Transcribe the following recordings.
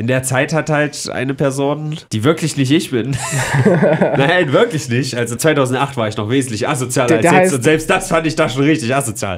in der Zeit hat halt eine Person, die wirklich nicht ich bin, nein, wirklich nicht, also 2008 war ich noch wesentlich asozialer als jetzt und selbst das fand ich da schon richtig asozial.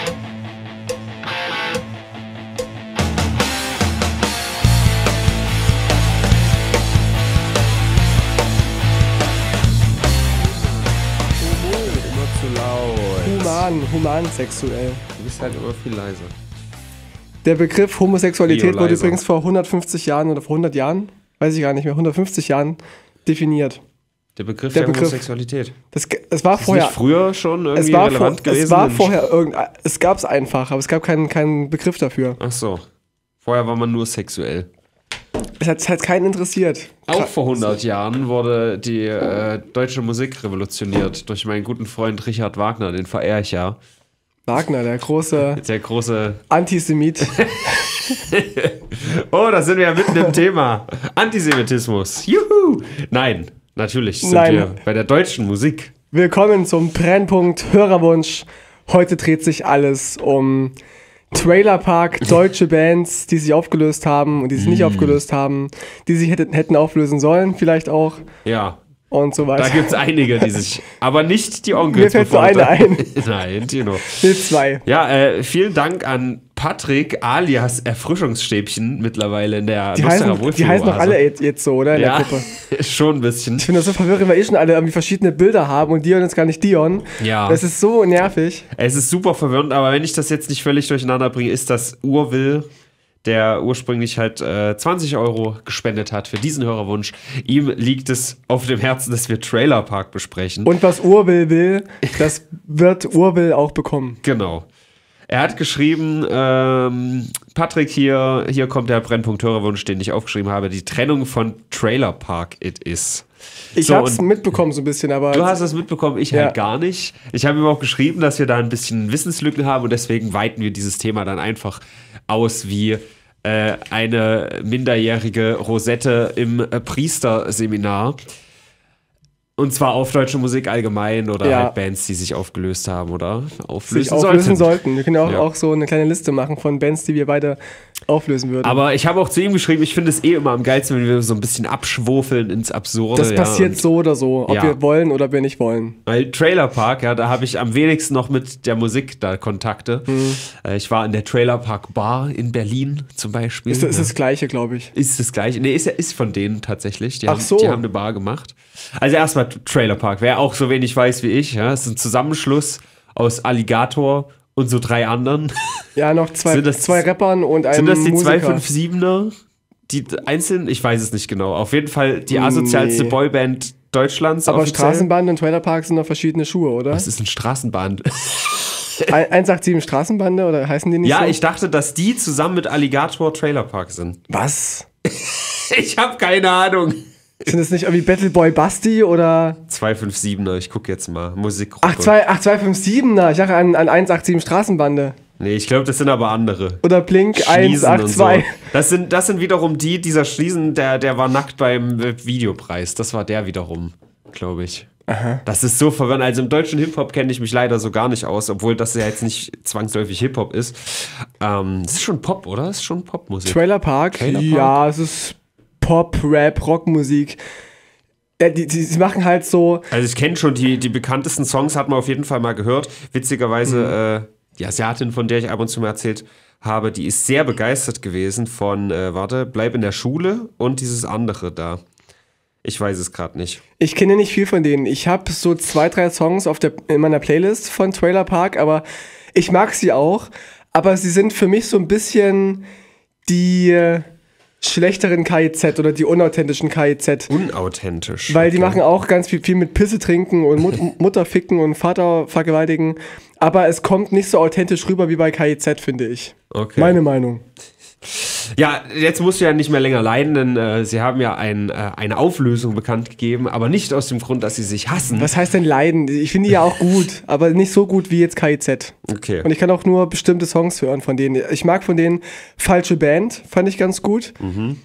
Humansexuell. Du bist halt immer viel leiser. Der Begriff Homosexualität wurde übrigens vor 150 Jahren oder vor 100 Jahren, weiß ich gar nicht mehr, 150 Jahren definiert. Der Begriff der Homosexualität. Es war vorher. Ist nicht früher schon irgendwie relevant gewesen? Es war vorher es gab es einfach, aber es gab keinen Begriff dafür. Ach so. Vorher war man nur sexuell. Es hat keinen interessiert. Auch vor 100 Jahren wurde die deutsche Musik revolutioniert durch meinen guten Freund Richard Wagner, den verehre ich ja. Wagner, der große Antisemit. Oh, da sind wir ja mitten im Thema. Antisemitismus. Juhu! Nein, natürlich sind wir bei der deutschen Musik. Willkommen zum Brennpunkt Hörerwunsch. Heute dreht sich alles um Trailer Park, deutsche Bands, die sich aufgelöst haben und die sich nicht aufgelöst haben, die sich hätten auflösen sollen, vielleicht auch. Ja. Und so weiter. Da gibt es einige, die sich, aber nicht die Onkels. Mir fällt nur eine ein. Nein, Tino. Nee, zwei. Ja, vielen Dank an Patrick alias Erfrischungsstäbchen mittlerweile in der Lusterer Wohlfühl. Die heißen doch alle jetzt so, oder? In der Gruppe. Schon ein bisschen. Ich finde das so verwirrend, weil schon alle irgendwie verschiedene Bilder haben und Dion ist gar nicht Dion. Ja. Das ist so nervig. Es ist super verwirrend, aber wenn ich das jetzt nicht völlig durcheinander bringe, ist das Urwill, der ursprünglich halt 20 € gespendet hat für diesen Hörerwunsch. Ihm liegt es auf dem Herzen, dass wir Trailer Park besprechen. Und was Urwill will, das wird Urwill auch bekommen. Genau. Er hat geschrieben, Patrick, hier kommt der Brennpunkt-Hörerwunsch, den ich aufgeschrieben habe, die Trennung von Trailer Park It Is. Ich habe es mitbekommen so ein bisschen, aber... Du hast es mitbekommen, ich halt gar nicht. Ich habe ihm auch geschrieben, dass wir da ein bisschen Wissenslücken haben und deswegen weiten wir dieses Thema dann einfach aus wie eine minderjährige Rosette im Priesterseminar. Und zwar auf deutsche Musik allgemein oder halt Bands, die sich aufgelöst haben oder auflösen sollten. Wir können auch so eine kleine Liste machen von Bands, die wir beide auflösen würden. Aber ich habe auch zu ihm geschrieben, ich finde es immer am geilsten, wenn wir so ein bisschen abschwofeln ins Absurde. Das passiert so oder so, ob wir wollen oder wir nicht wollen. Weil Trailer Park, da habe ich am wenigsten noch mit der Musik da Kontakte. Ich war in der Trailer Park Bar in Berlin zum Beispiel. Ist das Gleiche, glaube ich. Ist das Gleiche? Nee, ist von denen tatsächlich. Die haben eine Bar gemacht. Also erstmal Trailer Park, wer auch so wenig weiß wie ich, ja, ist ein Zusammenschluss aus Alligator und so 3 anderen. Ja, noch zwei Rappern und einem Musiker. Sind das die 257er? Die einzelnen? Ich weiß es nicht genau. Auf jeden Fall die asozialste Boyband Deutschlands. Aber offiziell. Straßenbahn und Trailer Park sind noch verschiedene Schuhe, oder? Was ist ein Straßenbahn? 187 Straßenbande oder heißen die nicht so? Ja, ich dachte, dass die zusammen mit Alligator Trailer Park sind. Was? Ich habe keine Ahnung. Sind das nicht irgendwie Battleboy Basti oder? 257er, ich gucke jetzt mal. Musikgruppe. Ach, 257er, ich dachte an 187 Straßenbande. Nee, ich glaube, das sind aber andere. Oder Blink 182. So. Das sind wiederum dieser Schliesen, der war nackt beim Videopreis. Das war der wiederum, glaube ich. Aha. Das ist so verwirrend. Also im deutschen Hip-Hop kenne ich mich leider so gar nicht aus, obwohl das ja jetzt nicht zwangsläufig Hip-Hop ist. Es ist schon Pop, oder? Es ist schon Popmusik. Trailer Park? Ja, es ist Pop, Rap, Rockmusik. Ja, die machen halt so... Also ich kenne schon die bekanntesten Songs, hat man auf jeden Fall mal gehört. Witzigerweise, die Asiatin, von der ich ab und zu mal erzählt habe, die ist sehr begeistert gewesen von, Bleib in der Schule und dieses andere da. Ich weiß es gerade nicht. Ich kenne nicht viel von denen. Ich habe so 2, 3 Songs in meiner Playlist von Trailer Park, aber ich mag sie auch. Aber sie sind für mich so ein bisschen die schlechteren KIZ oder die unauthentischen KIZ. Unauthentisch. Weil die machen auch ganz viel mit Pisse trinken und Mutter ficken und Vater vergewaltigen. Aber es kommt nicht so authentisch rüber wie bei KIZ, finde ich. Okay. Meine Meinung. Ja, jetzt musst du ja nicht mehr länger leiden, denn sie haben ja eine Auflösung bekannt gegeben, aber nicht aus dem Grund, dass sie sich hassen. Was heißt denn leiden? Ich finde die ja auch gut, aber nicht so gut wie jetzt KIZ. Okay. Und ich kann auch nur bestimmte Songs hören von denen. Ich mag von denen Falsche Band, fand ich ganz gut.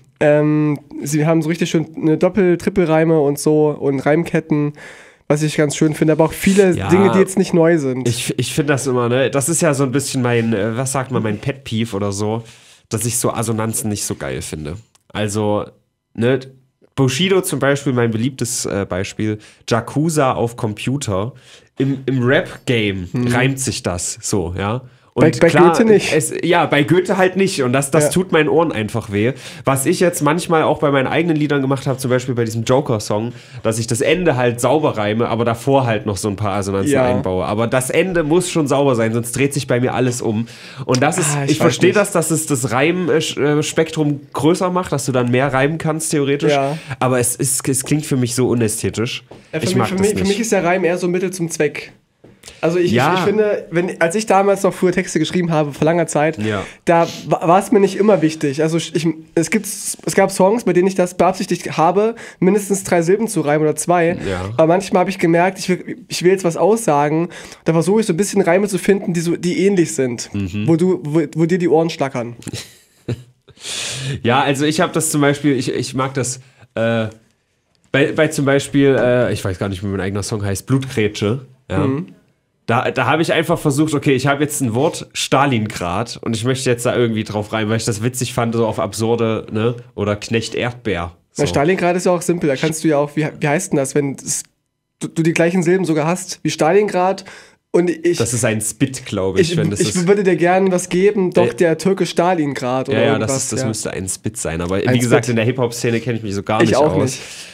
Sie haben so richtig schön eine Doppel-Trippelreime und so und Reimketten, was ich ganz schön finde, aber auch viele Dinge, die jetzt nicht neu sind. Ich finde das immer, ne? Das ist ja so ein bisschen mein Pet-Peeve oder so, dass ich so Assonanzen nicht so geil finde. Also, ne, Bushido zum Beispiel, mein beliebtes Beispiel, Yakuza auf Computer. Im Rap-Game reimt sich das so, ja. Und bei Goethe nicht. Bei Goethe halt nicht. Und das tut meinen Ohren einfach weh. Was ich jetzt manchmal auch bei meinen eigenen Liedern gemacht habe, zum Beispiel bei diesem Joker-Song, dass ich das Ende halt sauber reime, aber davor halt noch so ein paar Assonanzen einbaue. Aber das Ende muss schon sauber sein, sonst dreht sich bei mir alles um. Und das ist, ich verstehe dass es das Reimspektrum größer macht, dass du dann mehr reimen kannst, theoretisch. Ja. Aber es klingt für mich so unästhetisch. Für mich ist der Reim eher so ein Mittel zum Zweck. Also ich finde, als ich damals noch früher Texte geschrieben habe, vor langer Zeit, da war es mir nicht immer wichtig. Also es gab Songs, bei denen ich das beabsichtigt habe, mindestens 3 Silben zu reimen oder 2. Ja. Aber manchmal habe ich gemerkt, ich will jetzt was aussagen. Da versuche ich so ein bisschen Reime zu finden, die ähnlich sind, wo dir die Ohren schlackern. Ja, also ich habe das zum Beispiel, ich mag das bei zum Beispiel, ich weiß gar nicht, wie mein eigener Song heißt, Blutgrätsche. Ja. Da habe ich einfach versucht, okay, ich habe jetzt ein Wort Stalingrad und ich möchte jetzt da irgendwie drauf rein, weil ich das witzig fand, so auf absurde, ne? Oder Knecht Erdbeer. So. Na, Stalingrad ist ja auch simpel, da kannst du ja auch, wie heißt denn das, wenn du die gleichen Silben sogar hast wie Stalingrad und das ist ein Spit, glaube ich. Ich würde dir gerne was geben, doch der Türke Stalingrad oder irgendwas. Das müsste ein Spit sein, aber wie gesagt, in der Hip-Hop-Szene kenne ich mich so gar nicht aus.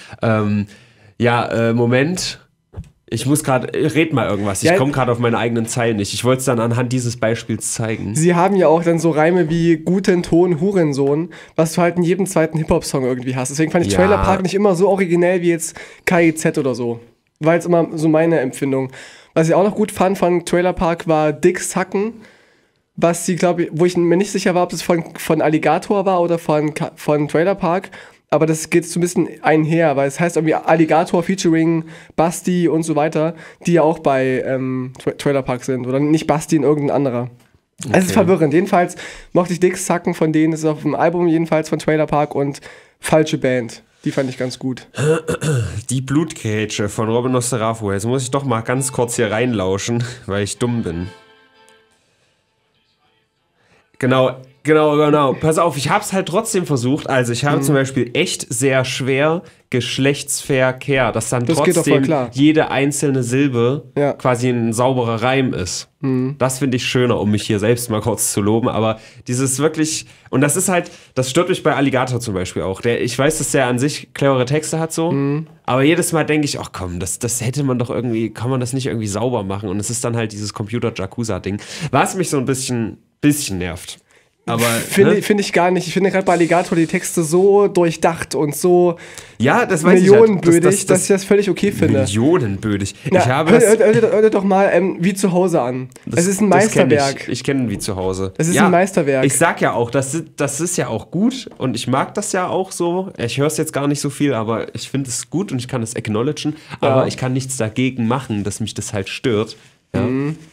Moment. Ich muss gerade, red mal irgendwas. Ich komme gerade auf meine eigenen Zeilen nicht. Ich wollte es dann anhand dieses Beispiels zeigen. Sie haben ja auch dann so Reime wie guten Ton, Hurensohn, was du halt in jedem zweiten Hip-Hop-Song irgendwie hast. Deswegen fand ich Trailer Park nicht immer so originell wie jetzt KIZ oder so. War jetzt immer so meine Empfindung. Was ich auch noch gut fand von Trailer Park war Dicks Hacken, was sie, glaube ich, wo ich mir nicht sicher war, ob das von Alligator war oder von Trailer Park. Aber das geht so ein bisschen einher, weil es heißt irgendwie Alligator featuring Basti und so weiter, die ja auch bei Trailer Park sind. Oder nicht Basti, irgendein anderer. Okay. Es ist verwirrend. Jedenfalls mochte ich Dicks Hacken von denen, das ist auf dem Album jedenfalls von Trailer Park und Falsche Band. Die fand ich ganz gut. Die Blutgrätsche von Robin Nosferatu. Jetzt muss ich doch mal ganz kurz hier reinlauschen, weil ich dumm bin. Genau. Pass auf, ich habe es halt trotzdem versucht. Also ich habe zum Beispiel echt sehr schwer Geschlechtsverkehr, dass dann trotzdem jede einzelne Silbe quasi ein sauberer Reim ist. Das finde ich schöner, um mich hier selbst mal kurz zu loben. Aber dieses wirklich, und das ist halt, das stört mich bei Alligator zum Beispiel auch. Ich weiß, dass der an sich clevere Texte hat so, aber jedes Mal denke ich, ach komm, das hätte man doch irgendwie, kann man das nicht irgendwie sauber machen? Und es ist dann halt dieses Computer-Jakuza-Ding, was mich so ein bisschen nervt. Aber finde ich gar nicht. Ich finde gerade bei Alligator die Texte so durchdacht und so millionenbödig, dass ich das völlig okay finde. Millionenbödig. Hör doch mal Wie zu Hause an. Es ist ein Meisterwerk. Ich kenne Wie zu Hause. Es ist ein Meisterwerk. Ich sag ja auch, das ist ja auch gut und ich mag das ja auch so. Ich höre es jetzt gar nicht so viel, aber ich finde es gut und ich kann es acknowledgen. Aber ich kann nichts dagegen machen, dass mich das halt stört. Ja.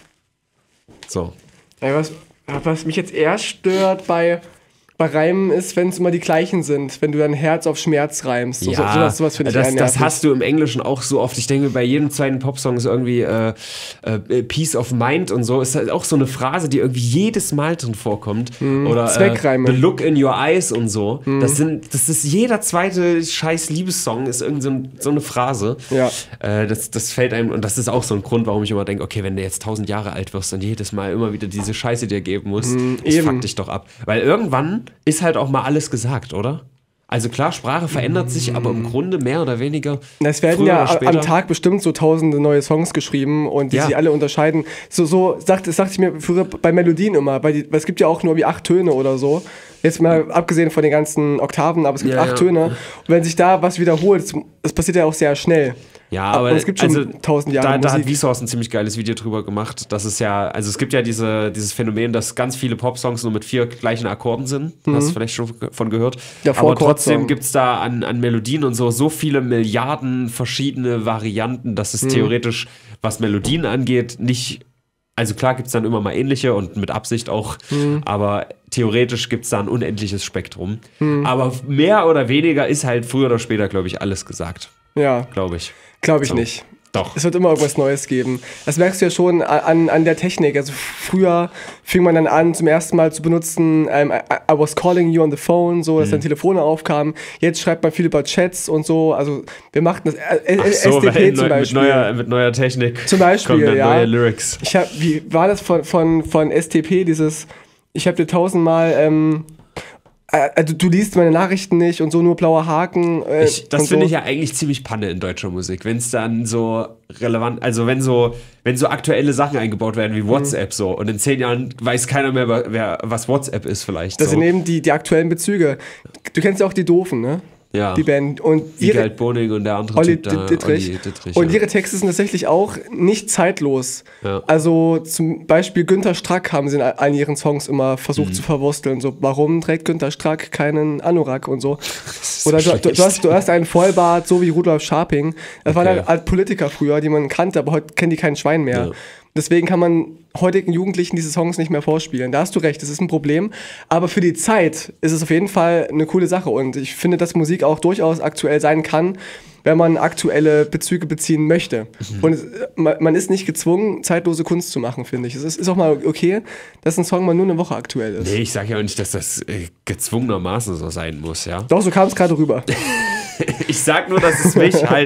So. Ja, was mich jetzt eher stört bei Reimen ist, wenn es immer die gleichen sind, wenn du dein Herz auf Schmerz reimst. Sowas finde ich eher nervig. Das hast du im Englischen auch so oft. Ich denke, bei jedem zweiten Popsong ist irgendwie Peace of Mind und so. Ist halt auch so eine Phrase, die irgendwie jedes Mal drin vorkommt. Oder Zweckreime. The Look in Your Eyes und so. Das ist jeder zweite scheiß Liebessong ist irgendwie so eine Phrase. Ja. Das fällt einem, und das ist auch so ein Grund, warum ich immer denke, okay, wenn du jetzt 1000 Jahre alt wirst und jedes Mal immer wieder diese Scheiße dir geben musst, das fuckt dich doch ab. Weil irgendwann ist halt auch mal alles gesagt, oder? Also klar, Sprache verändert sich, aber im Grunde mehr oder weniger. Es werden ja am Tag bestimmt so tausende neue Songs geschrieben und die sich alle unterscheiden. So sagte ich mir früher bei Melodien immer, weil es gibt ja auch nur wie 8 Töne oder so. Jetzt mal abgesehen von den ganzen Oktaven, aber es gibt 8 Töne. Und wenn sich da was wiederholt, das passiert ja auch sehr schnell. Ja, aber es gibt schon 1000 Jahre da hat Vsauce ein ziemlich geiles Video drüber gemacht. Das ist ja, also es gibt ja dieses Phänomen, dass ganz viele Popsongs nur mit 4 gleichen Akkorden sind. Hast du vielleicht schon von gehört. Ja, aber trotzdem gibt es da an Melodien und so viele Milliarden verschiedene Varianten, dass es theoretisch, was Melodien angeht, nicht. Also klar gibt es dann immer mal ähnliche und mit Absicht auch, aber theoretisch gibt es da ein unendliches Spektrum. Aber mehr oder weniger ist halt früher oder später, glaube ich, alles gesagt. Ja. Glaube ich. Glaube ich nicht. Doch. Es wird immer irgendwas Neues geben. Das merkst du ja schon an der Technik. Also früher fing man dann an, zum ersten Mal zu benutzen, I was calling you on the phone, so, dass dann Telefone aufkamen. Jetzt schreibt man viel über Chats und so. Also wir machten das SDP zum Beispiel. Mit neuer Technik zum Beispiel, kommen dann neue Lyrics. Wie war das von STP, dieses, ich habe dir 1000-mal also du liest meine Nachrichten nicht und so, nur blauer Haken. Das finde ich ja eigentlich ziemlich Panne in deutscher Musik, wenn es dann so relevant, also wenn so aktuelle Sachen eingebaut werden wie WhatsApp so und in 10 Jahren weiß keiner mehr, was WhatsApp ist vielleicht. Das sind eben die aktuellen Bezüge. Du kennst ja auch die Doofen, ne? Ja. Die Band. Und Wiegald Boning und der andere Olli Typ da, Dittrich. Und ihre Texte sind tatsächlich auch nicht zeitlos. Ja. Also zum Beispiel Günter Strack haben sie in all ihren Songs immer versucht zu verwursteln. So, warum trägt Günter Strack keinen Anorak und so? Oder du hast einen Vollbart, so wie Rudolf Scharping. Das waren halt Politiker früher, die man kannte, aber heute kennen die kein Schwein mehr. Ja. Deswegen kann man heutigen Jugendlichen diese Songs nicht mehr vorspielen. Da hast du recht, das ist ein Problem. Aber für die Zeit ist es auf jeden Fall eine coole Sache. Und ich finde, dass Musik auch durchaus aktuell sein kann, wenn man aktuelle Bezüge beziehen möchte. Und man ist nicht gezwungen, zeitlose Kunst zu machen, finde ich. Es ist auch mal okay, dass ein Song mal nur eine Woche aktuell ist. Nee, ich sage ja auch nicht, dass das gezwungenermaßen so sein muss, ja. Doch, so kam es gerade rüber. Ich sag nur, dass es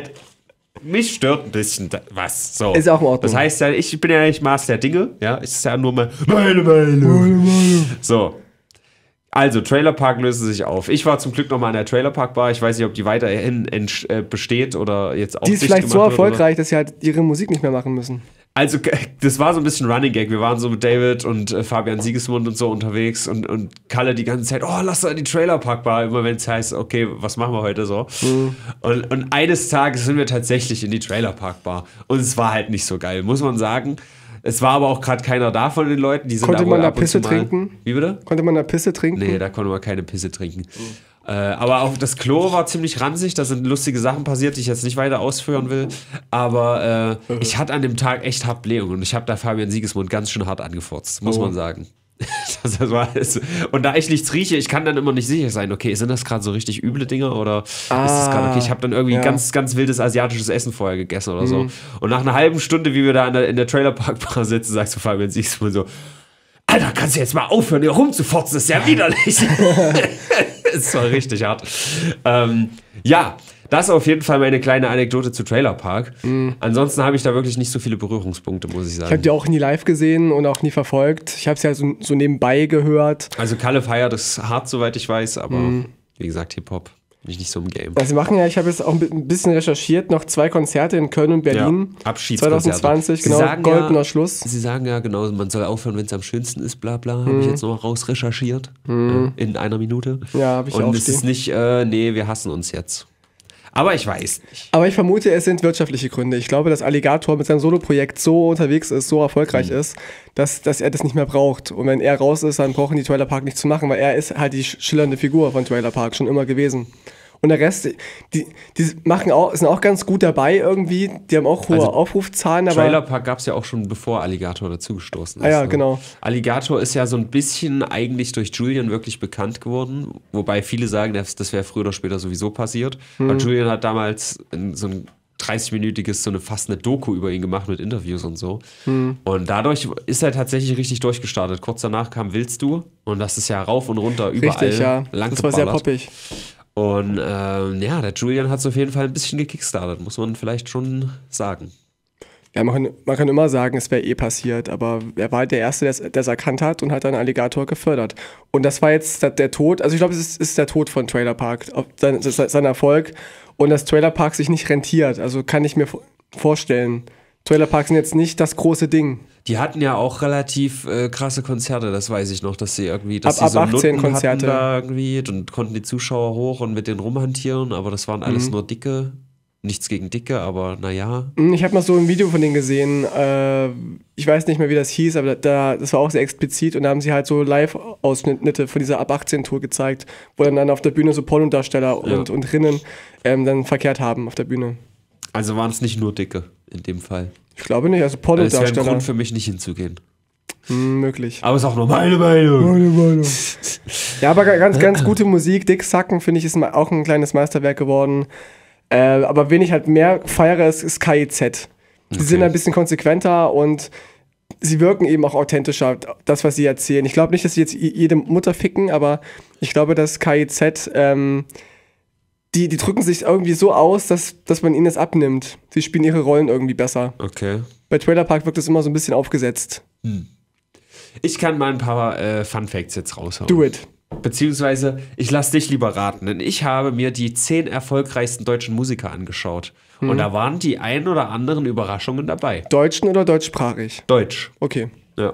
mich stört ein bisschen was. So. Ist auch in Ordnung. Das heißt ja, ich bin ja nicht Maß der Dinge, ja. Es ist ja nur meine Meinung. So. Also, Trailer Park löste sich auf. Ich war zum Glück nochmal an der Trailer Park Bar. Ich weiß nicht, ob die weiterhin besteht oder jetzt auch die ist vielleicht so erfolgreich, dass sie halt ihre Musik nicht mehr machen müssen. Also, das war so ein bisschen Running Gag. Wir waren so mit David und Fabian Siegesmund und so unterwegs und Kalle die ganze Zeit, oh, lass doch in die Trailer Park Bar, immer wenn es heißt, okay, was machen wir heute so? Und eines Tages sind wir tatsächlich in die Trailer Park Bar. Und es war halt nicht so geil, muss man sagen. Es war aber auch gerade keiner da von den Leuten. Die sind konnte da man da Pisse trinken? Wie bitte? Konnte man da Pisse trinken? Nee, da konnte man keine Pisse trinken. Aber auch das Klo war ziemlich ranzig. Da sind lustige Sachen passiert, die ich jetzt nicht weiter ausführen will. Aber ich hatte an dem Tag echt hart Blähung. Und ich habe da Fabian Siegesmund ganz schön hart angefurzt, muss man sagen. Und da ich nichts rieche, ich kann dann immer nicht sicher sein, okay, sind das gerade so richtig üble Dinger oder ist das gerade okay? Ich habe dann irgendwie ganz, ganz wildes asiatisches Essen vorher gegessen oder so. Und nach einer halben Stunde, wie wir da in der Trailer Park Bar sitzen, sagst du Fabian Siegesmund so, Alter, kannst du jetzt mal aufhören, hier rumzufotzen, das ist ja widerlich. Das war richtig hart. Ja, das ist auf jeden Fall meine kleine Anekdote zu Trailer Park. Ansonsten habe ich da wirklich nicht so viele Berührungspunkte, muss ich sagen. Ich habe die auch nie live gesehen und auch nie verfolgt. Ich habe es ja so nebenbei gehört. Also Kalle feiert das hart, soweit ich weiß, aber wie gesagt, Hip-Hop bin ich nicht so im Game. Also sie machen ja, ich habe jetzt auch ein bisschen recherchiert, noch 2 Konzerte in Köln und Berlin. Ja, Abschiedskonzerte. 2020, genau, goldener Schluss. Sie sagen ja, genau, man soll aufhören, wenn es am schönsten ist, bla bla. Habe ich jetzt noch raus recherchiert. In einer Minute. Ja, habe ich auch. Und es ist nicht, nee, wir hassen uns jetzt. Aber ich weiß nicht. Aber ich vermute, es sind wirtschaftliche Gründe. Ich glaube, dass Alligator mit seinem Soloprojekt so unterwegs ist, so erfolgreich ist, dass er das nicht mehr braucht. Und wenn er raus ist, dann brauchen die Trailer Park nichts zu machen, weil er ist halt die schillernde Figur von Trailer Park schon immer gewesen. Und der Rest, die sind auch ganz gut dabei irgendwie. Die haben auch hohe Aufrufzahlen. Aber Trailer Park gab es ja auch schon, bevor Alligator dazugestoßen ist. Ja, genau. Alligator ist ja so ein bisschen eigentlich durch Julian wirklich bekannt geworden. Wobei viele sagen, das wäre früher oder später sowieso passiert. Weil Julian hat damals so ein 30-minütiges, fast eine Doku über ihn gemacht mit Interviews und so. Und dadurch ist er tatsächlich richtig durchgestartet. Kurz danach kam Willst du? Und das ist ja rauf und runter überall. Richtig, ja. Das war sehr poppig. Und der Julian hat es auf jeden Fall ein bisschen gekickstartet, muss man vielleicht schon sagen. Ja, man kann immer sagen, es wäre passiert, aber er war halt der Erste, der es erkannt hat und hat dann Alligator gefördert. Und das war jetzt der Tod, also ich glaube, es ist der Tod von Trailer Park, sein Erfolg und dass Trailer Park sich nicht rentiert, also kann ich mir vorstellen. Trailer Park sind jetzt nicht das große Ding. Die hatten ja auch relativ krasse Konzerte, das weiß ich noch, dass sie irgendwie, ab 18 Konzerte da irgendwie und konnten die Zuschauer hoch und mit denen rumhantieren, aber das waren alles nur Dicke. Nichts gegen Dicke, aber naja. Ich habe mal so ein Video von denen gesehen, ich weiß nicht mehr, wie das hieß, aber das war auch sehr explizit und da haben sie halt so Live-Ausschnitte von dieser Ab-18-Tour gezeigt, wo dann auf der Bühne so Pornodarsteller und Rinnen dann verkehrt haben auf der Bühne. Also waren es nicht nur Dicke in dem Fall? Ich glaube nicht, also Pornodarsteller. Das wäre ein Grund für mich, nicht hinzugehen. Möglich. Aber ist auch nur meine Meinung. Ja, aber ganz gute Musik. Dick Sacken, finde ich, ist auch ein kleines Meisterwerk geworden. Aber wen ich halt mehr feiere, ist KIZ. Sie sind ein bisschen konsequenter und sie wirken eben auch authentischer, das, was sie erzählen. Ich glaube nicht, dass sie jetzt jede Mutter ficken, aber ich glaube, dass KIZ, die drücken sich irgendwie so aus, dass man ihnen das abnimmt. Sie spielen ihre Rollen irgendwie besser. Okay. Bei Trailer Park wirkt es immer so ein bisschen aufgesetzt. Ich kann mal ein paar Fun Facts jetzt raushauen. Do it. Beziehungsweise, ich lasse dich lieber raten, denn ich habe mir die 10 erfolgreichsten deutschen Musiker angeschaut. Und da waren die ein oder anderen Überraschungen dabei. Deutschen oder deutschsprachig? Deutsch. Okay. Ja.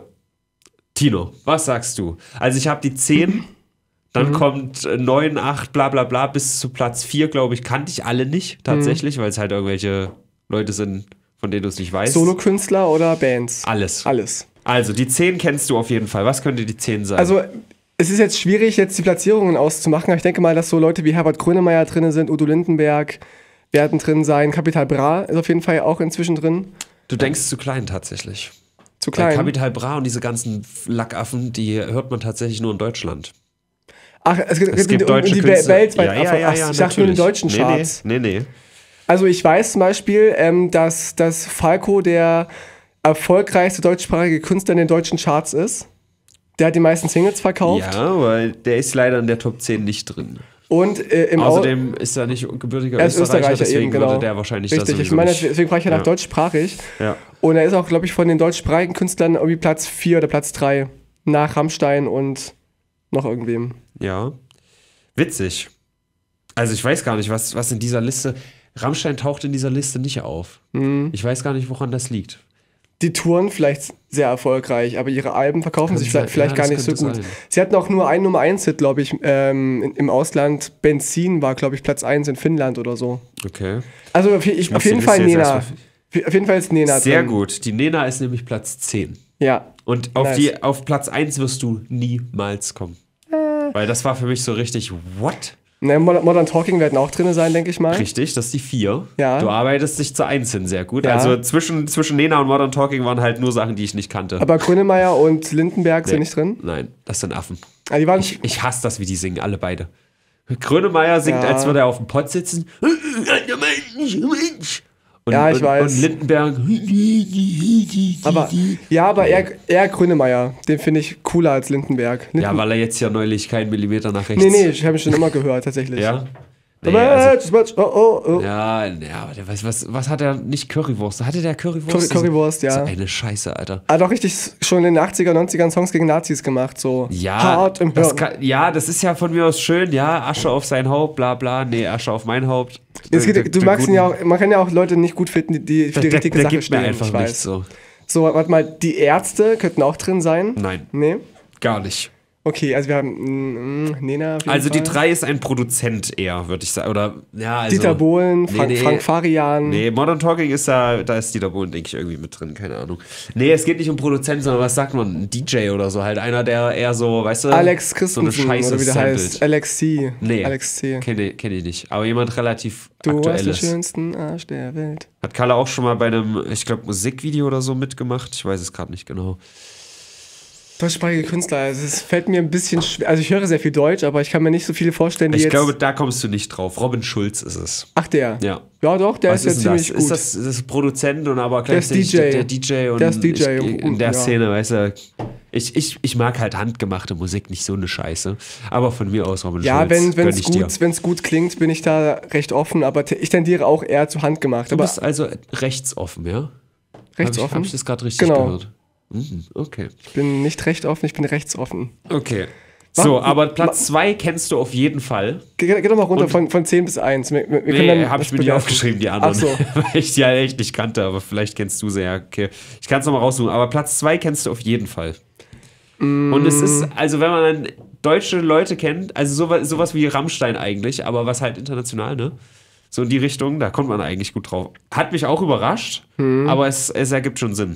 Tino, was sagst du? Also ich habe die 10, dann kommt 9, 8, bla bla bla, bis zu Platz 4, glaube ich, kannte ich alle nicht tatsächlich, weil es halt irgendwelche Leute sind, von denen du es nicht weißt. Solokünstler oder Bands? Alles. Alles. Also die 10 kennst du auf jeden Fall. Was könnte die 10 sein? Also es ist jetzt schwierig, jetzt die Platzierungen auszumachen, aber ich denke mal, dass so Leute wie Herbert Grönemeyer drin sind, Udo Lindenberg werden drin sein, Capital Bra ist auf jeden Fall auch inzwischen drin. Du denkst zu klein tatsächlich. Zu klein? Bei Capital Bra und diese ganzen Lackaffen, die hört man tatsächlich nur in Deutschland. Ach, es gibt deutsche die Künstler. weltweit. Ja, ich dachte nur in den deutschen Charts. Nee. Also ich weiß zum Beispiel, dass Falco der erfolgreichste deutschsprachige Künstler in den deutschen Charts ist. Der hat die meisten Singles verkauft. Ja, weil der ist leider in der Top 10 nicht drin. Und außerdem ist er nicht gebürtiger er ist Österreicher, deswegen eben, genau. würde der wahrscheinlich richtig, das ich meine, deswegen frage ich ja nach deutschsprachig. Ja. Und er ist auch, glaube ich, von den deutschsprachigen Künstlern irgendwie Platz 4 oder Platz 3. Nach Rammstein und noch irgendwem. Ja. Witzig. Also ich weiß gar nicht, was in dieser Liste. Rammstein taucht in dieser Liste nicht auf. Ich weiß gar nicht, woran das liegt. Die Touren vielleicht sehr erfolgreich, aber ihre Alben verkaufen sich vielleicht gar nicht so gut. Sein. Sie hatten auch nur einen Nummer 1-Hit, glaube ich, im Ausland. Benzin war, glaube ich, Platz 1 in Finnland oder so. Okay. Also auf jeden Fall Nena. Auf jeden Fall ist Nena sehr drin. gut. Die Nena ist nämlich Platz 10. Ja. Und auf Platz 1 wirst du niemals kommen. Weil das war für mich so richtig, what? Ne, Modern Talking werden auch drin sein, denke ich mal. Richtig, das ist die 4. Ja. Du arbeitest dich zur 1 hin sehr gut. Ja. Also zwischen Nena und Modern Talking waren halt nur Sachen, die ich nicht kannte. Aber Grönemeyer und Lindenberg sind nicht drin? Nein, das sind Affen. Ah, die waren Ich hasse das, wie die singen, alle beide. Grönemeyer singt, als würde er auf dem Pott sitzen. Und, ja, ich weiß. Und Lindenberg. Aber eher Grönemeyer. Den finde ich cooler als Lindenberg. Ja, weil er jetzt ja neulich keinen Millimeter nach rechts. Nee, ich habe ihn schon immer gehört, tatsächlich. Ja? Nee, Ja, aber was hat er nicht Currywurst? Hatte der Currywurst? Currywurst, ja. So eine Scheiße, Alter. Hat auch richtig schon in den 80er, 90ern Songs gegen Nazis gemacht, so ja, hart im Hirn. Das ist ja von mir aus schön, ja, Asche auf sein Haupt, bla bla, nee, Asche auf mein Haupt. Du magst ihn ja auch, man kann ja auch Leute nicht gut finden, die für die richtige Sache gibt stehen. Mir einfach nicht so. So, warte mal, die Ärzte könnten auch drin sein? Nein. Nee? Gar nicht. Okay, also wir haben Nena auf jeden Also Fall. die 3 ist ein Produzent eher, würde ich sagen. Oder, ja, also, Dieter Bohlen, Frank Farian. Nee, Modern Talking ist da ist Dieter Bohlen, denke ich, irgendwie mit drin, keine Ahnung. Nee, es geht nicht um Produzent, sondern was sagt man? Ein DJ oder so, halt einer, der eher so, weißt du, Alex Christensen, so eine Scheiße oder wie der heißt. Alex C. Nee, Alex C. Kenn ich nicht. Aber jemand relativ Du Aktuelles. hast den schönsten Arsch der Welt. Hat Kalle auch schon mal bei einem, ich glaube, Musikvideo oder so mitgemacht. Ich weiß es gerade nicht genau. Deutschsprachige Künstler, also es fällt mir ein bisschen schwer. Also ich höre sehr viel Deutsch, aber ich kann mir nicht so viele vorstellen, die ich jetzt... glaube, da kommst du nicht drauf. Robin Schulz ist es. Ach, der? Ja. Ja, doch, der Was ist ja ziemlich das? gut. Ist das Produzent und aber gleichzeitig der DJ und der ist DJ. in der Ja. Szene, weißt du, ich mag halt handgemachte Musik, nicht so eine Scheiße. Aber von mir aus, Robin Ja, Schulz, wenn es gut klingt, bin ich da recht offen, aber ich tendiere auch eher zu handgemacht. Du aber bist also rechtsoffen, ja? rechtsoffen? Habe ich das gerade richtig gehört? Okay. Ich bin nicht recht offen, ich bin rechtsoffen. Okay. So, aber Platz 2 kennst du auf jeden Fall. Geh doch mal runter von 10 bis 1. Nee, habe ich mir nicht aufgeschrieben, die anderen. Ach so. Weil ich die halt echt nicht kannte, aber vielleicht kennst du sie ja. Okay. Ich kann es nochmal raussuchen, aber Platz 2 kennst du auf jeden Fall. Und es ist, also wenn man dann deutsche Leute kennt, also sowas wie Rammstein eigentlich, aber was halt international, ne? So in die Richtung, da kommt man eigentlich gut drauf. Hat mich auch überrascht, aber es ergibt schon Sinn.